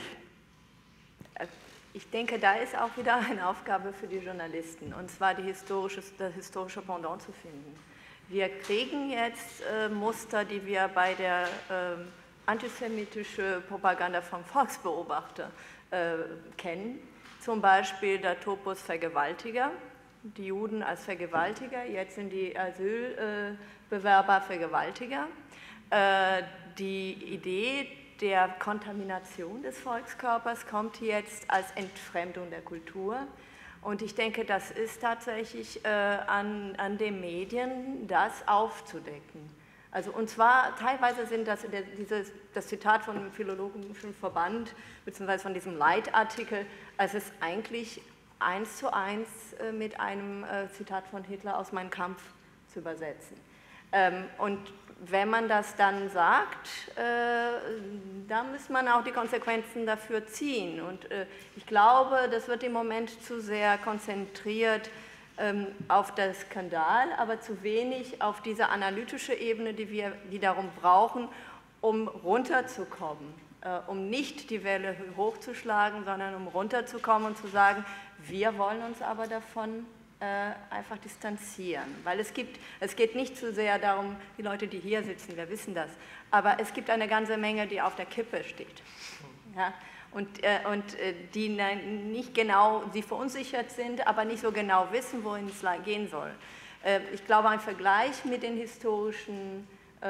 Ich denke, da ist auch wieder eine Aufgabe für die Journalisten, und zwar das historische Pendant zu finden. Wir kriegen jetzt Muster, die wir bei der antisemitischen Propaganda vom Volksbeobachter kennen. Zum Beispiel der Topos Vergewaltiger, die Juden als Vergewaltiger, jetzt sind die Asylbewerber Vergewaltiger. Die Idee der Kontamination des Volkskörpers kommt jetzt als Entfremdung der Kultur. Und ich denke, das ist tatsächlich an den Medien, das aufzudecken. Also, und zwar teilweise sind das Zitat von dem Philologischen Verband, beziehungsweise von diesem Leitartikel, es ist eigentlich 1:1 mit einem Zitat von Hitler aus Mein Kampf zu übersetzen. Und wenn man das dann sagt, dann muss man auch die Konsequenzen dafür ziehen. Und ich glaube, das wird im Moment zu sehr konzentriert auf das Skandal, aber zu wenig auf diese analytische Ebene, die wir wiederum brauchen, um runterzukommen, um nicht die Welle hochzuschlagen, sondern um runterzukommen und zu sagen, wir wollen uns aber davon einfach distanzieren, weil es geht nicht so sehr darum, die Leute, die hier sitzen, wir wissen das, aber es gibt eine ganze Menge, die auf der Kippe steht. Ja? Und die nicht genau, die verunsichert sind, aber nicht so genau wissen, wohin es gehen soll. Ich glaube, ein Vergleich mit den historischen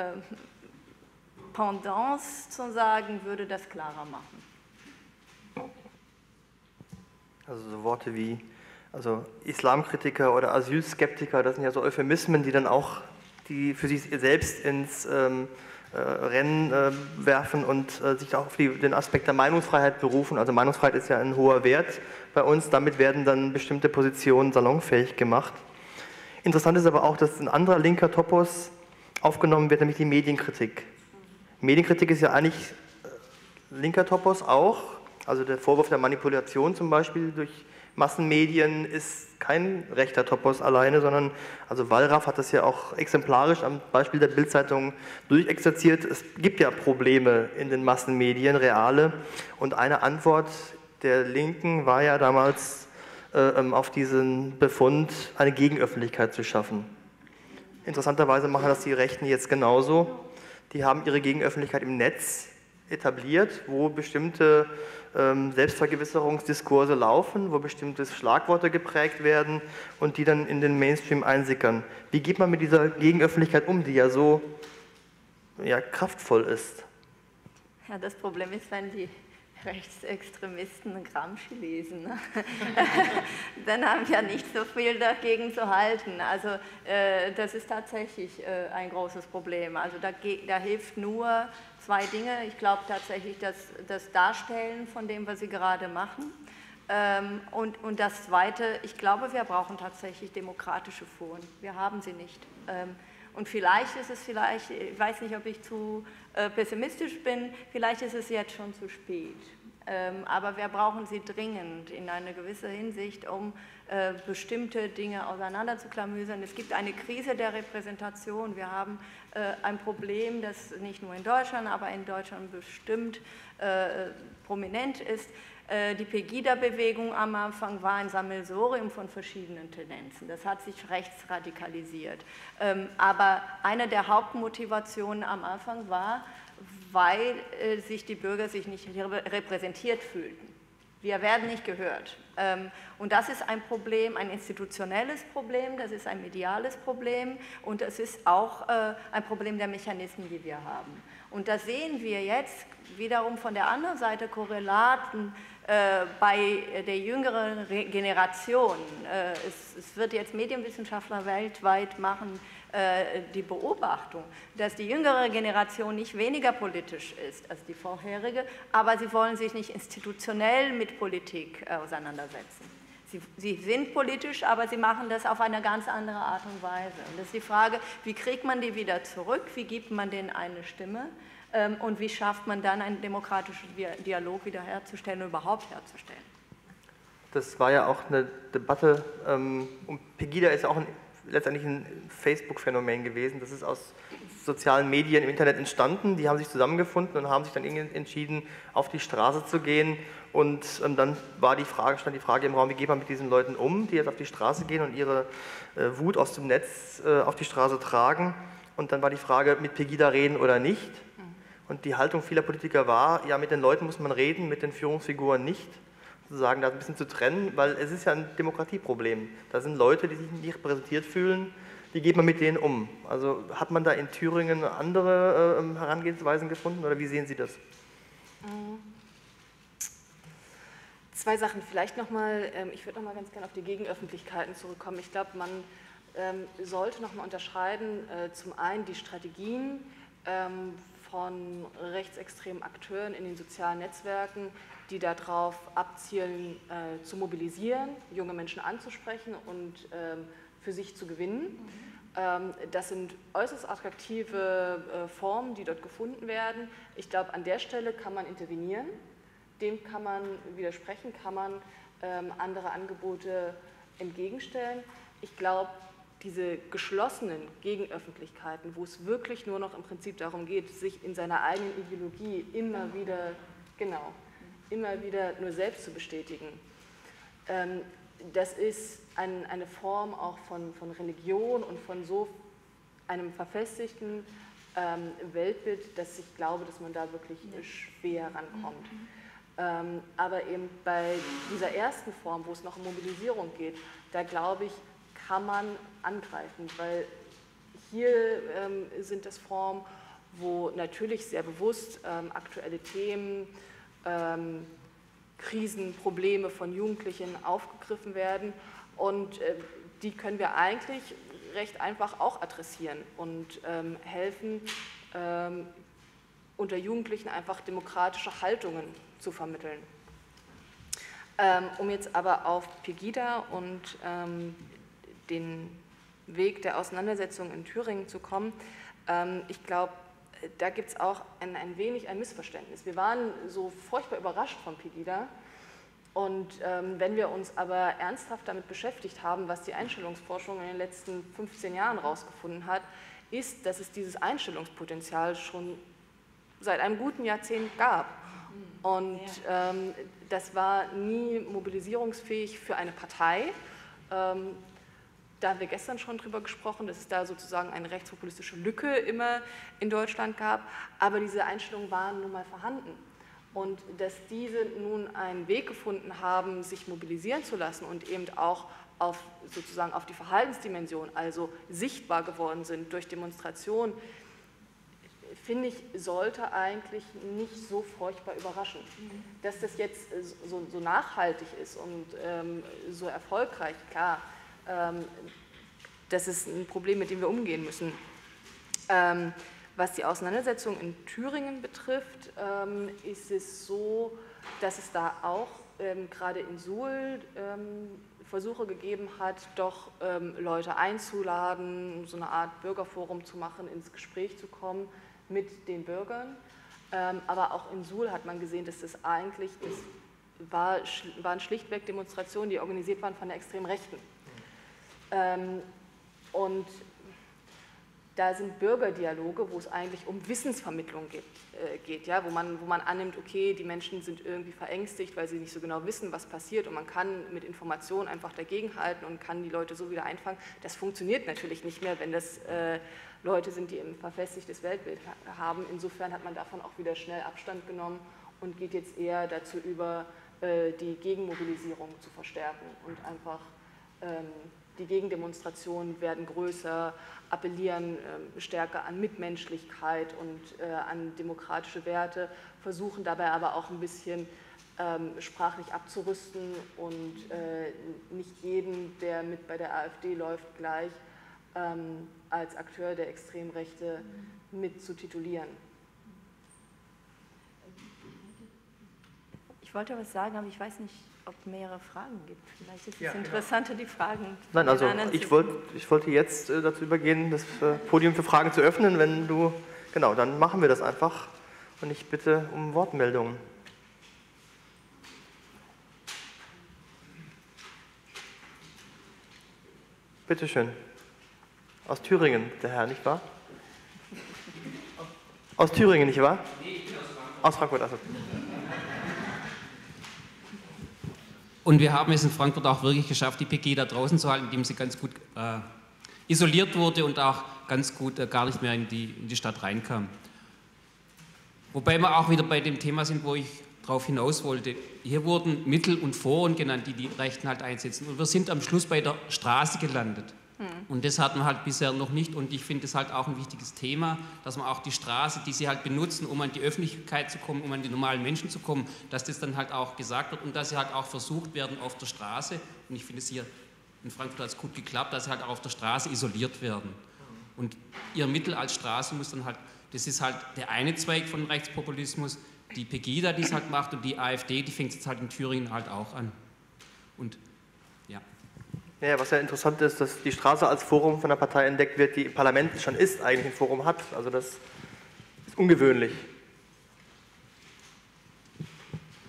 Pendants zu sagen, würde das klarer machen. Also so Worte wie Islamkritiker oder Asylskeptiker, das sind ja so Euphemismen, die dann auch die für sich selbst ins Rennen werfen und sich auch auf den Aspekt der Meinungsfreiheit berufen. Also Meinungsfreiheit ist ja ein hoher Wert bei uns, damit werden dann bestimmte Positionen salonfähig gemacht. Interessant ist aber auch, dass ein anderer linker Topos aufgenommen wird, nämlich die Medienkritik. Medienkritik ist ja eigentlich linker Topos auch, also der Vorwurf der Manipulation zum Beispiel durch Massenmedien ist kein rechter Topos alleine, sondern, also Wallraff hat das ja auch exemplarisch am Beispiel der Bild-Zeitung durchexerziert. Es gibt ja Probleme in den Massenmedien, reale. Und eine Antwort der Linken war ja damals, auf diesen Befund eine Gegenöffentlichkeit zu schaffen. Interessanterweise machen das die Rechten jetzt genauso. Die haben ihre Gegenöffentlichkeit im Netz etabliert, wo bestimmte Selbstvergewisserungsdiskurse laufen, wo bestimmte Schlagworte geprägt werden und die dann in den Mainstream einsickern. Wie geht man mit dieser Gegenöffentlichkeit um, die ja so kraftvoll ist? Ja, das Problem ist, wenn die Rechtsextremisten Gramsci lesen, dann haben wir nicht so viel dagegen zu halten. Also das ist tatsächlich ein großes Problem. Also da hilft nur zwei Dinge. Ich glaube tatsächlich, dass das Darstellen von dem, was Sie gerade machen. Und das Zweite, ich glaube, wir brauchen tatsächlich demokratische Foren. Wir haben sie nicht. Und vielleicht ist es, ich weiß nicht, ob ich zu pessimistisch bin, vielleicht ist es jetzt schon zu spät. Aber wir brauchen sie dringend in einer gewissen Hinsicht, um bestimmte Dinge auseinanderzuklamüsern. Es gibt eine Krise der Repräsentation. Wir haben ein Problem, das nicht nur in Deutschland, aber in Deutschland bestimmt prominent ist. Die Pegida-Bewegung am Anfang war ein Sammelsurium von verschiedenen Tendenzen. Das hat sich rechts radikalisiert. Aber eine der Hauptmotivationen am Anfang war, weil sich die Bürger sich nicht repräsentiert fühlten. Wir werden nicht gehört. Und das ist ein Problem, ein institutionelles Problem, das ist ein mediales Problem und es ist auch ein Problem der Mechanismen, die wir haben. Und da sehen wir jetzt wiederum von der anderen Seite Korrelaten bei der jüngeren Generation. Es wird jetzt Medienwissenschaftler weltweit machen die Beobachtung, dass die jüngere Generation nicht weniger politisch ist als die vorherige, aber sie wollen sich nicht institutionell mit Politik auseinandersetzen. Sie sind politisch, aber sie machen das auf eine ganz andere Art und Weise. Und das ist die Frage, wie kriegt man die wieder zurück, wie gibt man denen eine Stimme und wie schafft man dann einen demokratischen Dialog wieder herzustellen und überhaupt herzustellen. Das war ja auch eine Debatte, Pegida ist ja auch letztendlich ein Facebook-Phänomen gewesen. Das ist aus sozialen Medien im Internet entstanden. Die haben sich zusammengefunden und haben sich dann entschieden, auf die Straße zu gehen. Und dann stand die Frage im Raum, wie geht man mit diesen Leuten um, die jetzt auf die Straße gehen und ihre Wut aus dem Netz auf die Straße tragen. Und dann war die Frage, mit Pegida reden oder nicht. Und die Haltung vieler Politiker war, ja, mit den Leuten muss man reden, mit den Führungsfiguren nicht. Sozusagen da ein bisschen zu trennen, weil es ist ja ein Demokratieproblem. Da sind Leute, die sich nicht repräsentiert fühlen, wie geht man mit denen um? Also hat man da in Thüringen andere Herangehensweisen gefunden oder wie sehen Sie das? Zwei Sachen, vielleicht nochmal, ich würde nochmal ganz gerne auf die Gegenöffentlichkeiten zurückkommen. Ich glaube, man sollte nochmal unterscheiden, zum einen die Strategien von rechtsextremen Akteuren in den sozialen Netzwerken, die darauf abzielen, zu mobilisieren, junge Menschen anzusprechen und für sich zu gewinnen. Das sind äußerst attraktive Formen, die dort gefunden werden. Ich glaube, an der Stelle kann man intervenieren, dem kann man widersprechen, kann man andere Angebote entgegenstellen. Ich glaube, diese geschlossenen Gegenöffentlichkeiten, wo es wirklich nur noch im Prinzip darum geht, sich in seiner eigenen Ideologie immer wieder nur selbst zu bestätigen, das ist eine Form auch von Religion und von so einem verfestigten Weltbild, dass ich glaube, dass man da wirklich schwer rankommt. Aber eben bei dieser ersten Form, wo es noch um Mobilisierung geht, da glaube ich, kann man angreifen, weil hier sind das Formen, wo natürlich sehr bewusst aktuelle Themen, Krisen, Probleme von Jugendlichen aufgegriffen werden und die können wir eigentlich recht einfach auch adressieren und helfen, unter Jugendlichen einfach demokratische Haltungen zu vermitteln. Um jetzt aber auf Pegida und den Weg der Auseinandersetzung in Thüringen zu kommen, ich glaube, da gibt es auch ein wenig ein Missverständnis. Wir waren so furchtbar überrascht von Pegida und wenn wir uns aber ernsthaft damit beschäftigt haben, was die Einstellungsforschung in den letzten 15 Jahren herausgefunden hat, ist, dass es dieses Einstellungspotenzial schon seit einem guten Jahrzehnt gab. Und das war nie mobilisierungsfähig für eine Partei. Da haben wir gestern schon drüber gesprochen, dass es da sozusagen eine rechtspopulistische Lücke immer in Deutschland gab, aber diese Einstellungen waren nun mal vorhanden. Und dass diese nun einen Weg gefunden haben, sich mobilisieren zu lassen und eben auch sozusagen auf die Verhaltensdimension, also sichtbar geworden sind durch Demonstrationen, finde ich, sollte eigentlich nicht so furchtbar überraschen. Dass das jetzt so nachhaltig ist und so erfolgreich, klar, das ist ein Problem, mit dem wir umgehen müssen. Was die Auseinandersetzung in Thüringen betrifft, ist es so, dass es da auch gerade in Suhl Versuche gegeben hat, doch Leute einzuladen, so eine Art Bürgerforum zu machen, ins Gespräch zu kommen mit den Bürgern. Aber auch in Suhl hat man gesehen, dass das eigentlich, waren schlichtweg Demonstrationen, die organisiert waren von der extremen Rechten. Und da sind Bürgerdialoge, wo es eigentlich um Wissensvermittlung geht, ja, wo man annimmt, okay, die Menschen sind irgendwie verängstigt, weil sie nicht so genau wissen, was passiert und man kann mit Informationen einfach dagegenhalten und kann die Leute so wieder einfangen. Das funktioniert natürlich nicht mehr, wenn das Leute sind, die ein verfestigtes Weltbild haben. Insofern hat man davon auch wieder schnell Abstand genommen und geht jetzt eher dazu über, die Gegenmobilisierung zu verstärken und einfach die Gegendemonstrationen werden größer, appellieren stärker an Mitmenschlichkeit und an demokratische Werte, versuchen dabei aber auch ein bisschen sprachlich abzurüsten und nicht jeden, der mit bei der AfD läuft, gleich als Akteur der Extremrechte mit zu titulieren. Ich wollte was sagen, aber ich weiß nicht, ob es mehrere Fragen gibt. Vielleicht ist es interessanter, die Fragen. Nein, also ich wollte jetzt dazu übergehen, das Podium für Fragen zu öffnen. Wenn du, genau, dann machen wir das einfach. Und ich bitte um Wortmeldungen. Bitte schön. Aus Thüringen, der Herr, nicht wahr? Aus Thüringen, nicht wahr? Nee, ich bin aus Frankfurt. Aus Frankfurt, also. Und wir haben es in Frankfurt auch wirklich geschafft, die Pegida draußen zu halten, indem sie ganz gut isoliert wurde und auch ganz gut gar nicht mehr in die Stadt reinkam. Wobei wir auch wieder bei dem Thema sind, wo ich darauf hinaus wollte. Hier wurden Mittel und Foren genannt, die die Rechten halt einsetzen. Und wir sind am Schluss bei der Straße gelandet. Und das hatten wir halt bisher noch nicht. Und ich finde es halt auch ein wichtiges Thema, dass man auch die Straße, die sie halt benutzen, um an die Öffentlichkeit zu kommen, um an die normalen Menschen zu kommen, dass das dann halt auch gesagt wird und dass sie halt auch versucht werden auf der Straße, und ich finde es hier in Frankfurt hat es gut geklappt, dass sie halt auch auf der Straße isoliert werden. Und ihr Mittel als Straße muss dann halt, das ist halt der eine Zweig von Rechtspopulismus, die Pegida, die es halt macht, und die AfD, die fängt jetzt halt in Thüringen halt auch an. Und ja. Ja, was ja interessant ist, dass die Straße als Forum von der Partei entdeckt wird, die im Parlament schon ist, eigentlich ein Forum hat. Also das ist ungewöhnlich.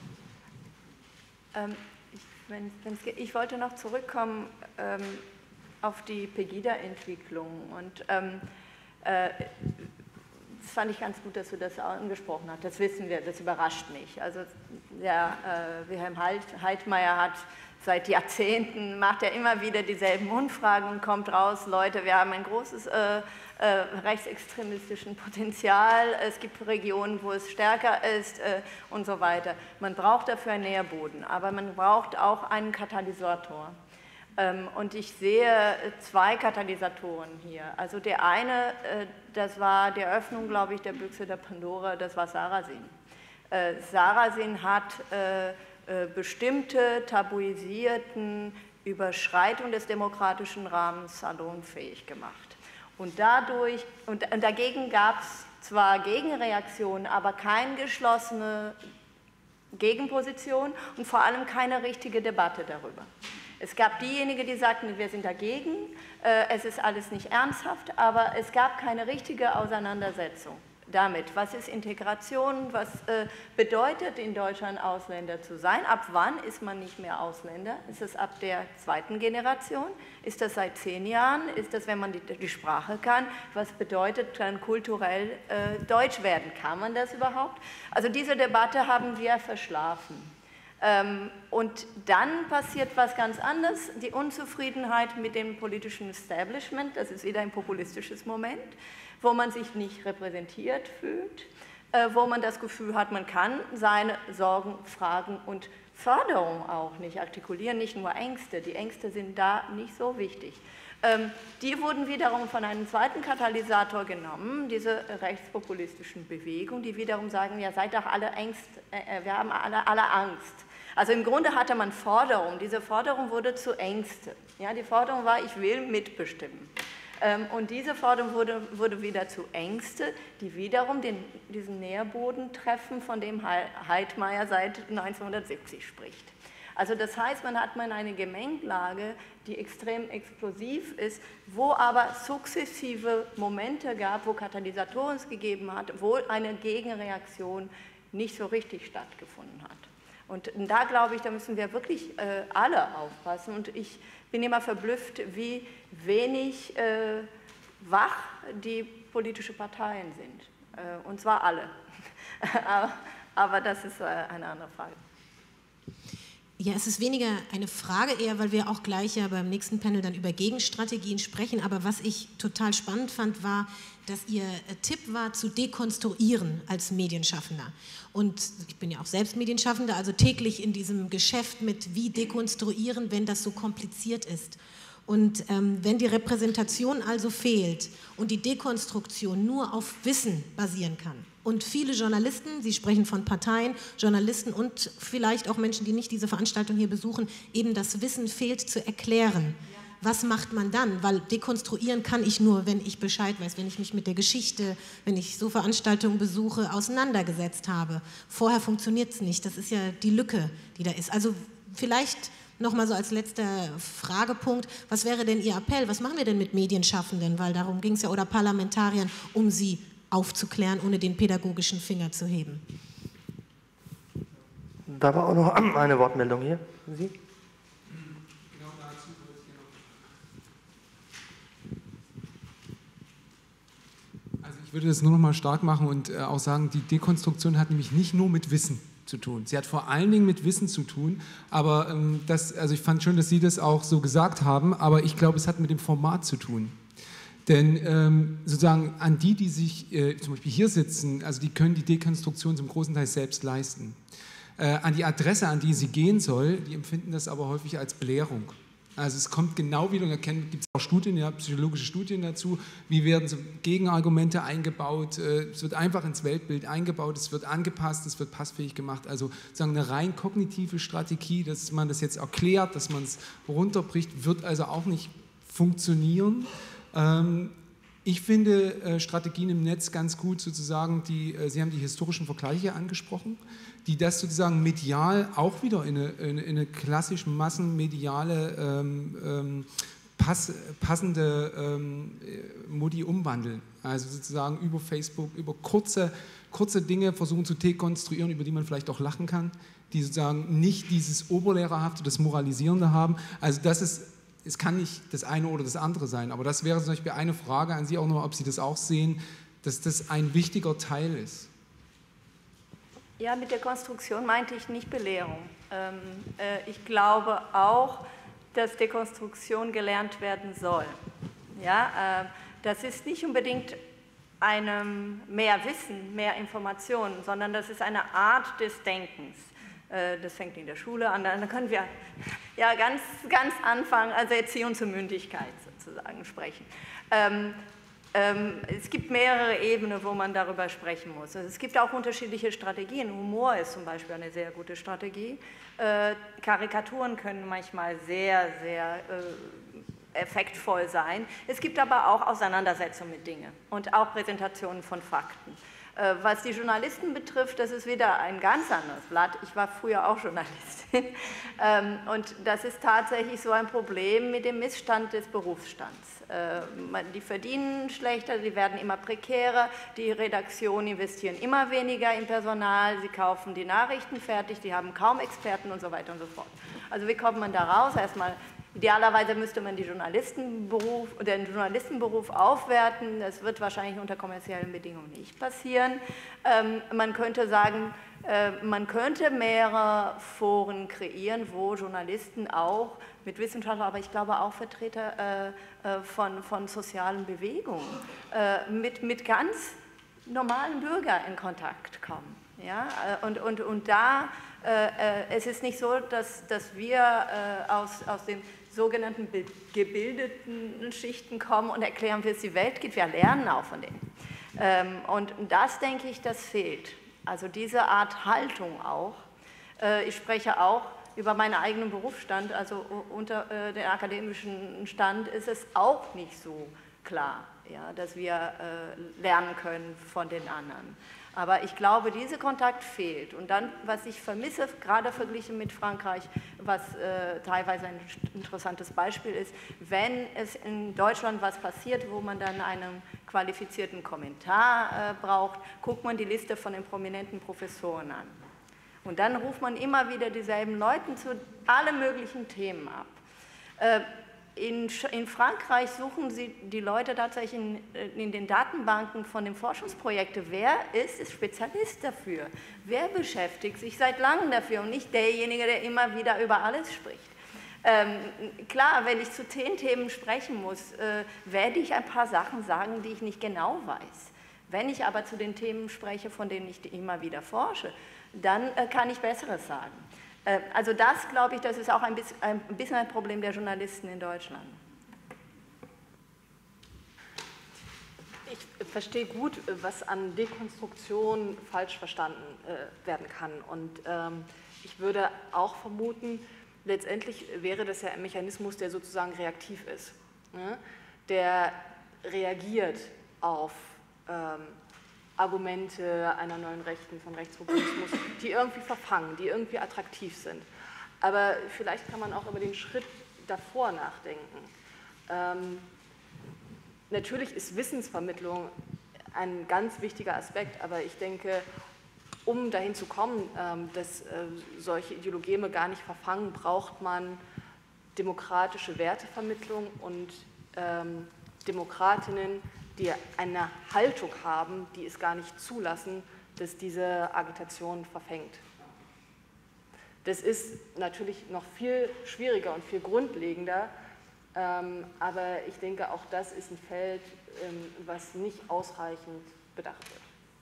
Ich wollte noch zurückkommen auf die Pegida-Entwicklung. Und das fand ich ganz gut, dass du das angesprochen hast. Das wissen wir, das überrascht mich. Also der Wilhelm Heidmeier hat seit Jahrzehnten, macht er immer wieder dieselben Umfragen und kommt raus, Leute, wir haben ein großes rechtsextremistischen Potenzial, es gibt Regionen, wo es stärker ist und so weiter. Man braucht dafür einen Nährboden, aber man braucht auch einen Katalysator. Und ich sehe zwei Katalysatoren hier. Also der eine, das war die Eröffnung, glaube ich, der Büchse der Pandora, das war Sarrazin. Sarrazin hat bestimmte tabuisierten Überschreitungen des demokratischen Rahmens salonfähig gemacht. Und dadurch, und dagegen gab es zwar Gegenreaktionen, aber keine geschlossene Gegenposition und vor allem keine richtige Debatte darüber. Es gab diejenigen, die sagten, wir sind dagegen, es ist alles nicht ernsthaft, aber es gab keine richtige Auseinandersetzung damit. Was ist Integration? Was bedeutet in Deutschland Ausländer zu sein? Ab wann ist man nicht mehr Ausländer? Ist es ab der zweiten Generation? Ist das seit 10 Jahren? Ist das, wenn man die Sprache kann? Was bedeutet dann kulturell Deutsch werden? Kann man das überhaupt? Also diese Debatte haben wir verschlafen. Und dann passiert was ganz anderes, die Unzufriedenheit mit dem politischen Establishment, das ist wieder ein populistisches Moment, wo man sich nicht repräsentiert fühlt, wo man das Gefühl hat, man kann seine Sorgen, Fragen und Forderungen auch nicht artikulieren, nicht nur Ängste, die Ängste sind da nicht so wichtig. Die wurden wiederum von einem zweiten Katalysator genommen, diese rechtspopulistischen Bewegungen, die wiederum sagen, ja, seid doch alle wir haben alle Angst. Also im Grunde hatte man Forderungen, diese Forderung wurde zu Ängste. Ja, die Forderung war, ich will mitbestimmen. Und diese Forderung wurde wieder zu Ängste, die wiederum diesen Nährboden treffen, von dem Heidmeier seit 1970 spricht. Also das heißt, man hat eine Gemengelage, die extrem explosiv ist, wo aber sukzessive Momente gab, wo Katalysatoren es gegeben hat, wo eine Gegenreaktion nicht so richtig stattgefunden hat. Und da glaube ich, da müssen wir wirklich alle aufpassen. Und ich bin immer verblüfft, wie wenig wach die politischen Parteien sind. Und zwar alle. Aber das ist eine andere Frage. Ja, es ist weniger eine Frage, eher, weil wir auch gleich ja beim nächsten Panel dann über Gegenstrategien sprechen. Aber was ich total spannend fand, war, dass Ihr Tipp war, zu dekonstruieren als Medienschaffender. Und ich bin ja auch selbst Medienschaffender, also täglich in diesem Geschäft mit wie dekonstruieren, wenn das so kompliziert ist. Und wenn die Repräsentation also fehlt und die Dekonstruktion nur auf Wissen basieren kann und viele Journalisten, Sie sprechen von Parteien, Journalisten und vielleicht auch Menschen, die nicht diese Veranstaltung hier besuchen, eben das Wissen fehlt zu erklären. Was macht man dann? Weil dekonstruieren kann ich nur, wenn ich Bescheid weiß, wenn ich mich mit der Geschichte, wenn ich so Veranstaltungen besuche, auseinandergesetzt habe. Vorher funktioniert es nicht. Das ist ja die Lücke, die da ist. Also vielleicht nochmal so als letzter Fragepunkt, was wäre denn Ihr Appell? Was machen wir denn mit Medienschaffenden? Weil darum ging es ja, oder Parlamentariern, um sie aufzuklären, ohne den pädagogischen Finger zu heben. Da war auch noch eine Wortmeldung hier. Sie? Ich würde das nur noch mal stark machen und auch sagen, die Dekonstruktion hat nämlich nicht nur mit Wissen zu tun. Sie hat vor allen Dingen mit Wissen zu tun, aber also ich fand schön, dass Sie das auch so gesagt haben, aber ich glaube, es hat mit dem Format zu tun. Denn sozusagen an die sich zum Beispiel hier sitzen, also die können die Dekonstruktion zum großen Teil selbst leisten. An die Adresse, an die sie gehen soll, die empfinden das aber häufig als Belehrung. Also es kommt genau wieder, da gibt es auch Studien, ja, psychologische Studien dazu, wie werden so Gegenargumente eingebaut, es wird einfach ins Weltbild eingebaut, es wird angepasst, es wird passfähig gemacht, also sozusagen eine rein kognitive Strategie, dass man das jetzt erklärt, dass man es runterbricht, wird also auch nicht funktionieren. Ich finde Strategien im Netz ganz gut, sozusagen, Sie haben die historischen Vergleiche angesprochen, die das sozusagen medial auch wieder in eine klassisch massenmediale, passende Modi umwandeln. Also sozusagen über Facebook, über kurze Dinge versuchen zu dekonstruieren, über die man vielleicht auch lachen kann, die sozusagen nicht dieses Oberlehrerhafte, das Moralisierende haben. Also das ist es kann nicht das eine oder das andere sein, aber das wäre zum Beispiel eine Frage an Sie auch noch, ob Sie das auch sehen, dass das ein wichtiger Teil ist. Ja, mit der Konstruktion meinte ich nicht Belehrung. Ich glaube auch, dass Dekonstruktion gelernt werden soll. Ja, das ist nicht unbedingt mehr Wissen, mehr Informationen, sondern das ist eine Art des Denkens. Das fängt in der Schule an, dann können wir ja ganz anfangen, also Erziehung zur Mündigkeit sozusagen sprechen. Es gibt mehrere Ebenen, wo man darüber sprechen muss. Es gibt auch unterschiedliche Strategien. Humor ist zum Beispiel eine sehr gute Strategie. Karikaturen können manchmal sehr, sehr effektvoll sein. Es gibt aber auch Auseinandersetzungen mit Dingen und auch Präsentationen von Fakten. Was die Journalisten betrifft, das ist wieder ein ganz anderes Blatt. Ich war früher auch Journalistin und das ist tatsächlich so ein Problem mit dem Missstand des Berufsstands. Die verdienen schlechter, sie werden immer prekärer, die Redaktionen investieren immer weniger in Personal, sie kaufen die Nachrichten fertig, die haben kaum Experten und so weiter und so fort. Also wie kommt man da raus? Erstmal idealerweise müsste man den Journalistenberuf aufwerten. Das wird wahrscheinlich unter kommerziellen Bedingungen nicht passieren. Man könnte sagen, man könnte mehrere Foren kreieren, wo Journalisten auch mit Wissenschaftlern, aber ich glaube auch Vertreter von sozialen Bewegungen mit ganz normalen Bürgern in Kontakt kommen. Ja? Und da es ist nicht so, dass wir aus den sogenannten gebildeten Schichten kommen und erklären, wie es die Welt geht. Wir lernen auch von denen. Und das, denke ich, das fehlt. Also diese Art Haltung auch. Ich spreche auch über meinen eigenen Berufsstand, also unter dem akademischen Stand ist es auch nicht so klar, ja, dass wir lernen können von den anderen. Aber ich glaube, dieser Kontakt fehlt. Und dann, was ich vermisse, gerade verglichen mit Frankreich, was teilweise ein interessantes Beispiel ist, wenn es in Deutschland was passiert, wo man dann einen qualifizierten Kommentar braucht, guckt man die Liste von den prominenten Professoren an. Und dann ruft man immer wieder dieselben Leute zu allen möglichen Themen ab. In Frankreich suchen sie die Leute tatsächlich in den Datenbanken von den Forschungsprojekten. Wer ist Spezialist dafür? Wer beschäftigt sich seit langem dafür und nicht derjenige, der immer wieder über alles spricht? Klar, wenn ich zu 10 Themen sprechen muss, werde ich ein paar Sachen sagen, die ich nicht genau weiß. Wenn ich aber zu den Themen spreche, von denen ich immer wieder forsche, dann kann ich Besseres sagen. Also das, glaube ich, das ist auch ein bisschen ein Problem der Journalisten in Deutschland. Ich verstehe gut, was an Dekonstruktion falsch verstanden werden kann. Und ich würde auch vermuten, letztendlich wäre das ja ein Mechanismus, der sozusagen reaktiv ist. Ne? Der reagiert auf Argumente einer neuen Rechten, von Rechtspopulismus, die irgendwie verfangen, die irgendwie attraktiv sind. Aber vielleicht kann man auch über den Schritt davor nachdenken. Natürlich ist Wissensvermittlung ein ganz wichtiger Aspekt, aber ich denke, um dahin zu kommen, dass solche Ideologeme gar nicht verfangen, braucht man demokratische Wertevermittlung und Demokratinnen, die eine Haltung haben, die es gar nicht zulassen, dass diese Agitation verfängt. Das ist natürlich noch viel schwieriger und viel grundlegender, aber ich denke, auch das ist ein Feld, was nicht ausreichend bedacht wird.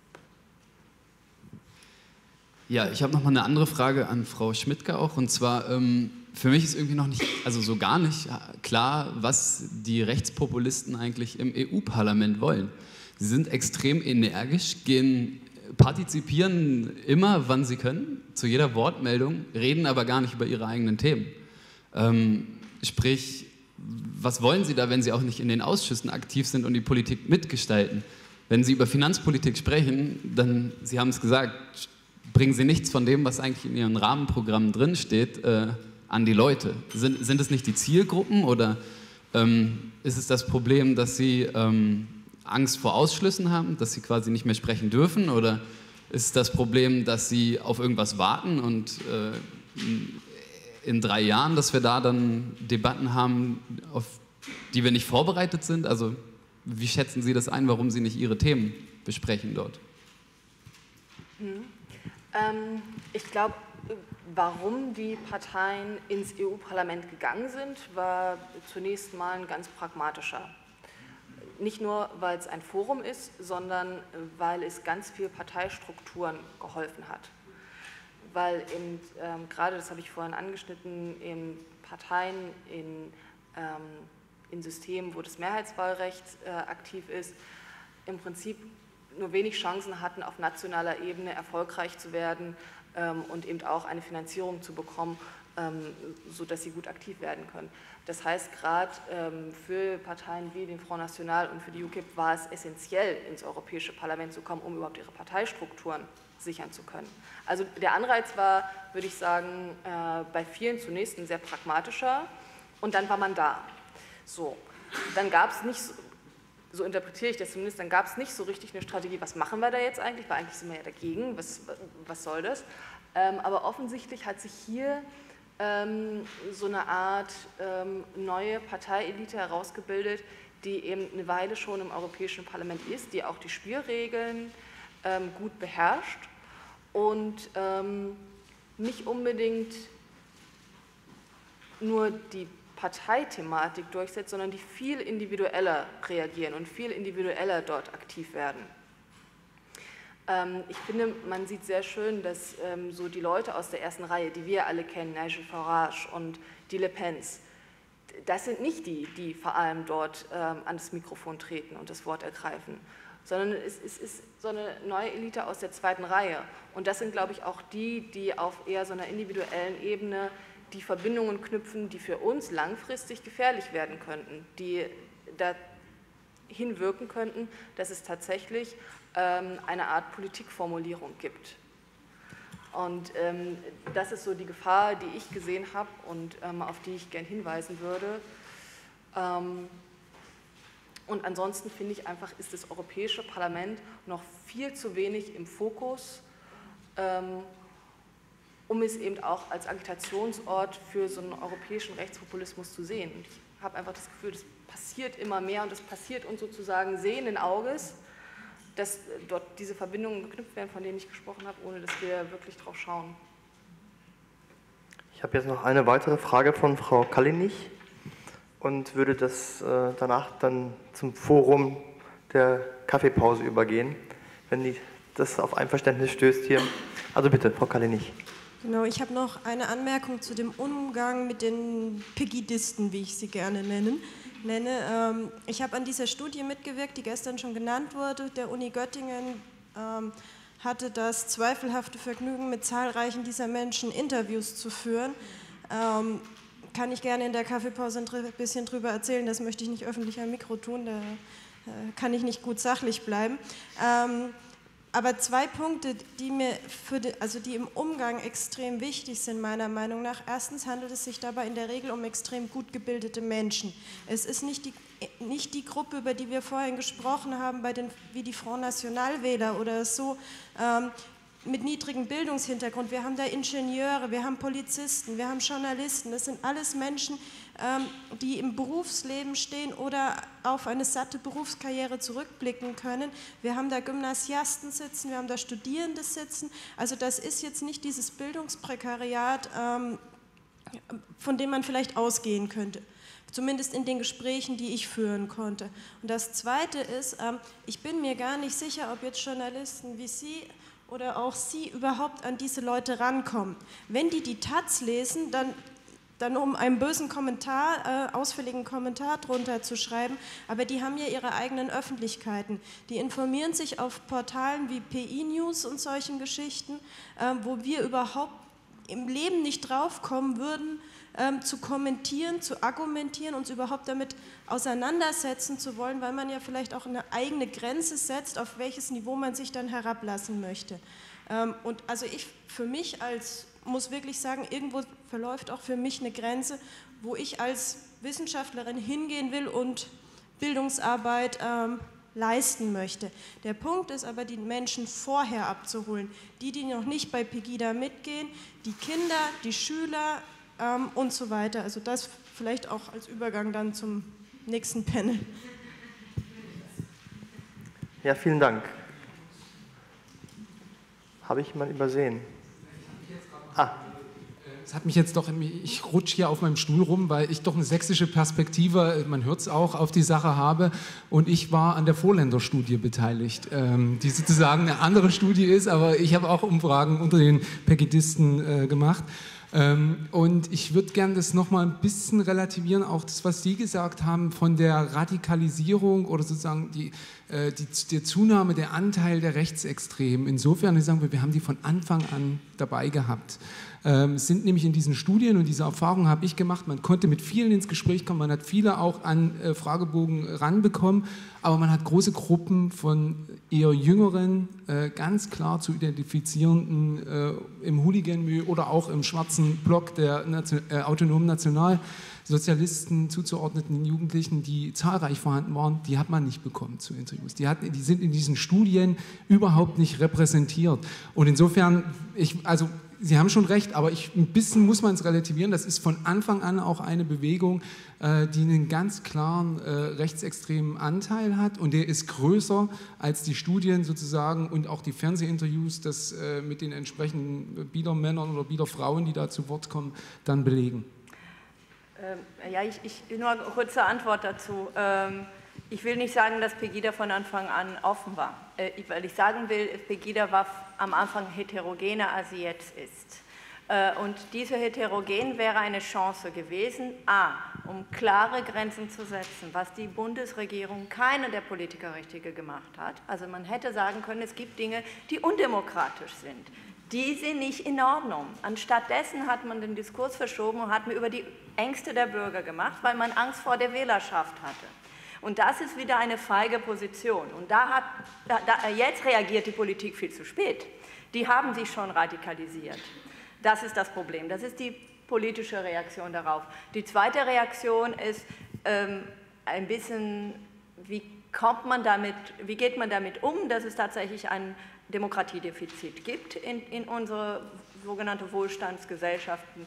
Ja, ich habe noch mal eine andere Frage an Frau Schmidtke auch, und zwar für mich ist irgendwie noch nicht, also so gar nicht klar, was die Rechtspopulisten eigentlich im EU-Parlament wollen. Sie sind extrem energisch, partizipieren immer, wann sie können, zu jeder Wortmeldung, reden aber gar nicht über ihre eigenen Themen. Sprich, was wollen sie da, wenn sie auch nicht in den Ausschüssen aktiv sind und die Politik mitgestalten? Wenn sie über Finanzpolitik sprechen, dann, Sie haben es gesagt, bringen sie nichts von dem, was eigentlich in ihren Rahmenprogrammen drinsteht, an die Leute. Sind es nicht die Zielgruppen oder ist es das Problem, dass sie Angst vor Ausschlüssen haben, dass sie quasi nicht mehr sprechen dürfen, oder ist es das Problem, dass sie auf irgendwas warten und in 3 Jahren, dass wir da dann Debatten haben, auf die wir nicht vorbereitet sind? Also wie schätzen Sie das ein, warum Sie nicht Ihre Themen besprechen dort? Ich glaube, warum die Parteien ins EU-Parlament gegangen sind, war zunächst mal ein ganz pragmatischer. Nicht nur, weil es ein Forum ist, sondern weil es ganz viel Parteistrukturen geholfen hat. Weil eben, gerade, das habe ich vorhin angeschnitten, in Parteien, in Systemen, wo das Mehrheitswahlrecht aktiv ist, im Prinzip nur wenig Chancen hatten, auf nationaler Ebene erfolgreich zu werden und eben auch eine Finanzierung zu bekommen, sodass sie gut aktiv werden können. Das heißt, gerade für Parteien wie den Front National und für die UKIP war es essentiell, ins Europäische Parlament zu kommen, um überhaupt ihre Parteistrukturen sichern zu können. Also der Anreiz war, würde ich sagen, bei vielen zunächst ein sehr pragmatischer und dann war man da. So, dann gab es nicht, so interpretiere ich das zumindest, dann gab es nicht so richtig eine Strategie, was machen wir da jetzt eigentlich, weil eigentlich sind wir ja dagegen, was soll das? Aber offensichtlich hat sich hier so eine Art neue Parteielite herausgebildet, die eben eine Weile schon im Europäischen Parlament ist, die auch die Spielregeln gut beherrscht und nicht unbedingt nur die Parteithematik durchsetzt, sondern die viel individueller reagieren und viel individueller dort aktiv werden. Ich finde, man sieht sehr schön, dass so die Leute aus der ersten Reihe, die wir alle kennen, Nigel Farage und die Le Pens, das sind nicht die, die vor allem dort ans Mikrofon treten und das Wort ergreifen, sondern es ist so eine neue Elite aus der zweiten Reihe. Und das sind, glaube ich, auch die, die auf eher so einer individuellen Ebene die Verbindungen knüpfen, die für uns langfristig gefährlich werden könnten, die dahin wirken könnten, dass es tatsächlich eine Art Politikformulierung gibt. Und das ist so die Gefahr, die ich gesehen habe und auf die ich gern hinweisen würde. Und ansonsten finde ich einfach, ist das Europäische Parlament noch viel zu wenig im Fokus, um es eben auch als Agitationsort für so einen europäischen Rechtspopulismus zu sehen. Und ich habe einfach das Gefühl, das passiert immer mehr und das passiert uns sozusagen sehenden Auges, dass dort diese Verbindungen geknüpft werden, von denen ich gesprochen habe, ohne dass wir wirklich drauf schauen. Ich habe jetzt noch eine weitere Frage von Frau Kallinich und würde das danach dann zum Forum der Kaffeepause übergehen, wenn das auf Einverständnis stößt hier. Also bitte, Frau Kallinich. Genau, ich habe noch eine Anmerkung zu dem Umgang mit den Pegidisten, wie ich sie gerne nenne. Ich habe an dieser Studie mitgewirkt, die gestern schon genannt wurde. Der Uni Göttingen hatte das zweifelhafte Vergnügen, mit zahlreichen dieser Menschen Interviews zu führen. Kann ich gerne in der Kaffeepause ein bisschen drüber erzählen, das möchte ich nicht öffentlich am Mikro tun, da kann ich nicht gut sachlich bleiben. Aber 2 Punkte, die mir die im Umgang extrem wichtig sind, meiner Meinung nach. Erstens handelt es sich dabei in der Regel um extrem gut gebildete Menschen. Es ist nicht die Gruppe, über die wir vorhin gesprochen haben, wie die Front National Wähler oder so, mit niedrigem Bildungshintergrund. Wir haben da Ingenieure, wir haben Polizisten, wir haben Journalisten. Das sind alles Menschen, die im Berufsleben stehen oder auf eine satte Berufskarriere zurückblicken können. Wir haben da Gymnasiasten sitzen, wir haben da Studierende sitzen. Also das ist jetzt nicht dieses Bildungsprekariat, von dem man vielleicht ausgehen könnte. Zumindest in den Gesprächen, die ich führen konnte. Und das Zweite ist, ich bin mir gar nicht sicher, ob jetzt Journalisten wie Sie oder auch Sie überhaupt an diese Leute rankommen. Wenn die Taz lesen, dann um einen bösen Kommentar, ausfälligen Kommentar drunter zu schreiben, aber die haben ja ihre eigenen Öffentlichkeiten. Die informieren sich auf Portalen wie PI News und solchen Geschichten, wo wir überhaupt im Leben nicht draufkommen würden, zu kommentieren, zu argumentieren, uns überhaupt damit auseinandersetzen zu wollen, weil man ja vielleicht auch eine eigene Grenze setzt, auf welches Niveau man sich dann herablassen möchte. Und also ich für mich muss wirklich sagen, irgendwo verläuft auch für mich eine Grenze, wo ich als Wissenschaftlerin hingehen will und Bildungsarbeit leisten möchte. Der Punkt ist aber, die Menschen vorher abzuholen, die noch nicht bei Pegida mitgehen, die Kinder, die Schüler, und so weiter. Also das vielleicht auch als Übergang dann zum nächsten Panel. Ja, vielen Dank. Habe ich jemanden übersehen? Es hat mich jetzt doch, ich rutsche hier auf meinem Stuhl rum, weil ich doch eine sächsische Perspektive, man hört es auch, auf die Sache habe. Und ich war an der Vorländerstudie beteiligt, die sozusagen eine andere Studie ist, aber ich habe auch Umfragen unter den Pegidisten gemacht. Und ich würde gerne das nochmal ein bisschen relativieren, auch das, was Sie gesagt haben, von der Radikalisierung oder sozusagen die Zunahme der Anteil der Rechtsextremen. Insofern, ich sage, wir haben die von Anfang an dabei gehabt. Es sind nämlich in diesen Studien, und diese Erfahrung habe ich gemacht, man konnte mit vielen ins Gespräch kommen, man hat viele auch an Fragebogen ranbekommen, aber man hat große Gruppen von eher jüngeren, ganz klar zu identifizierenden im Hooligan-Milieu oder auch im schwarzen Block der autonomen Nationalsozialisten zuzuordneten Jugendlichen, die zahlreich vorhanden waren, die hat man nicht bekommen zu Interviews. Die sind in diesen Studien überhaupt nicht repräsentiert. Und insofern, Sie haben schon recht, aber ein bisschen muss man es relativieren. Das ist von Anfang an auch eine Bewegung, die einen ganz klaren rechtsextremen Anteil hat, und der ist größer als die Studien sozusagen und auch die Fernsehinterviews, das mit den entsprechenden Biedermännern oder Biederfrauen, die da zu Wort kommen, dann belegen. Ja, nur eine kurze Antwort dazu. Ich will nicht sagen, dass Pegida von Anfang an offen war, weil ich sagen will, Pegida war am Anfang heterogener, als sie jetzt ist. Und diese Heterogen wäre eine Chance gewesen, um klare Grenzen zu setzen, was die Bundesregierung, keine der Politiker Richtige gemacht hat. Also man hätte sagen können, es gibt Dinge, die undemokratisch sind. Die sind nicht in Ordnung. Anstattdessen hat man den Diskurs verschoben und hat mir über die Ängste der Bürger gemacht, weil man Angst vor der Wählerschaft hatte. Und das ist wieder eine feige Position. Und jetzt reagiert die Politik viel zu spät. Die haben sich schon radikalisiert. Das ist das Problem. Das ist die politische Reaktion darauf. Die zweite Reaktion ist ein bisschen, wie geht man damit um, dass es tatsächlich ein Demokratiedefizit gibt in unsere sogenannte Wohlstandsgesellschaften,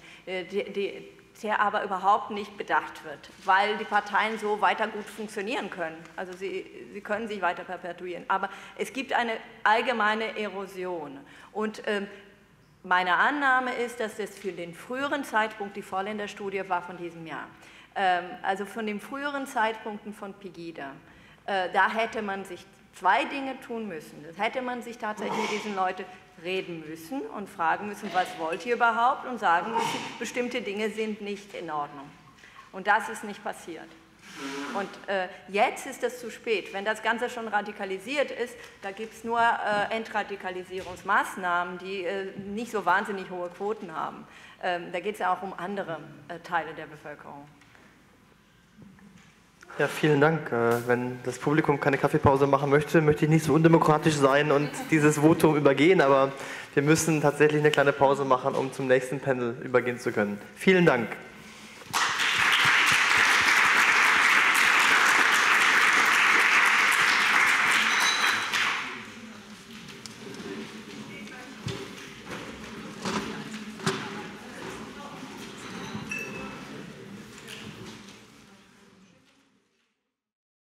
der aber überhaupt nicht bedacht wird, weil die Parteien so weiter gut funktionieren können. Also sie können sich weiter perpetuieren. Aber es gibt eine allgemeine Erosion. Und meine Annahme ist, dass es für den früheren Zeitpunkt, die Vorländerstudie war von diesem Jahr, also von den früheren Zeitpunkten von Pegida, da hätte man sich zwei Dinge tun müssen. Das hätte man sich tatsächlich mit diesen Leuten reden müssen und fragen müssen, was wollt ihr überhaupt, und sagen müssen, bestimmte Dinge sind nicht in Ordnung. Und das ist nicht passiert. Und jetzt ist es zu spät. Wenn das Ganze schon radikalisiert ist, da gibt es nur Entradikalisierungsmaßnahmen, die nicht so wahnsinnig hohe Quoten haben. Da geht es ja auch um andere Teile der Bevölkerung. Ja, vielen Dank. Wenn das Publikum keine Kaffeepause machen möchte, möchte ich nicht so undemokratisch sein und dieses Votum übergehen, aber wir müssen tatsächlich eine kleine Pause machen, um zum nächsten Panel übergehen zu können. Vielen Dank.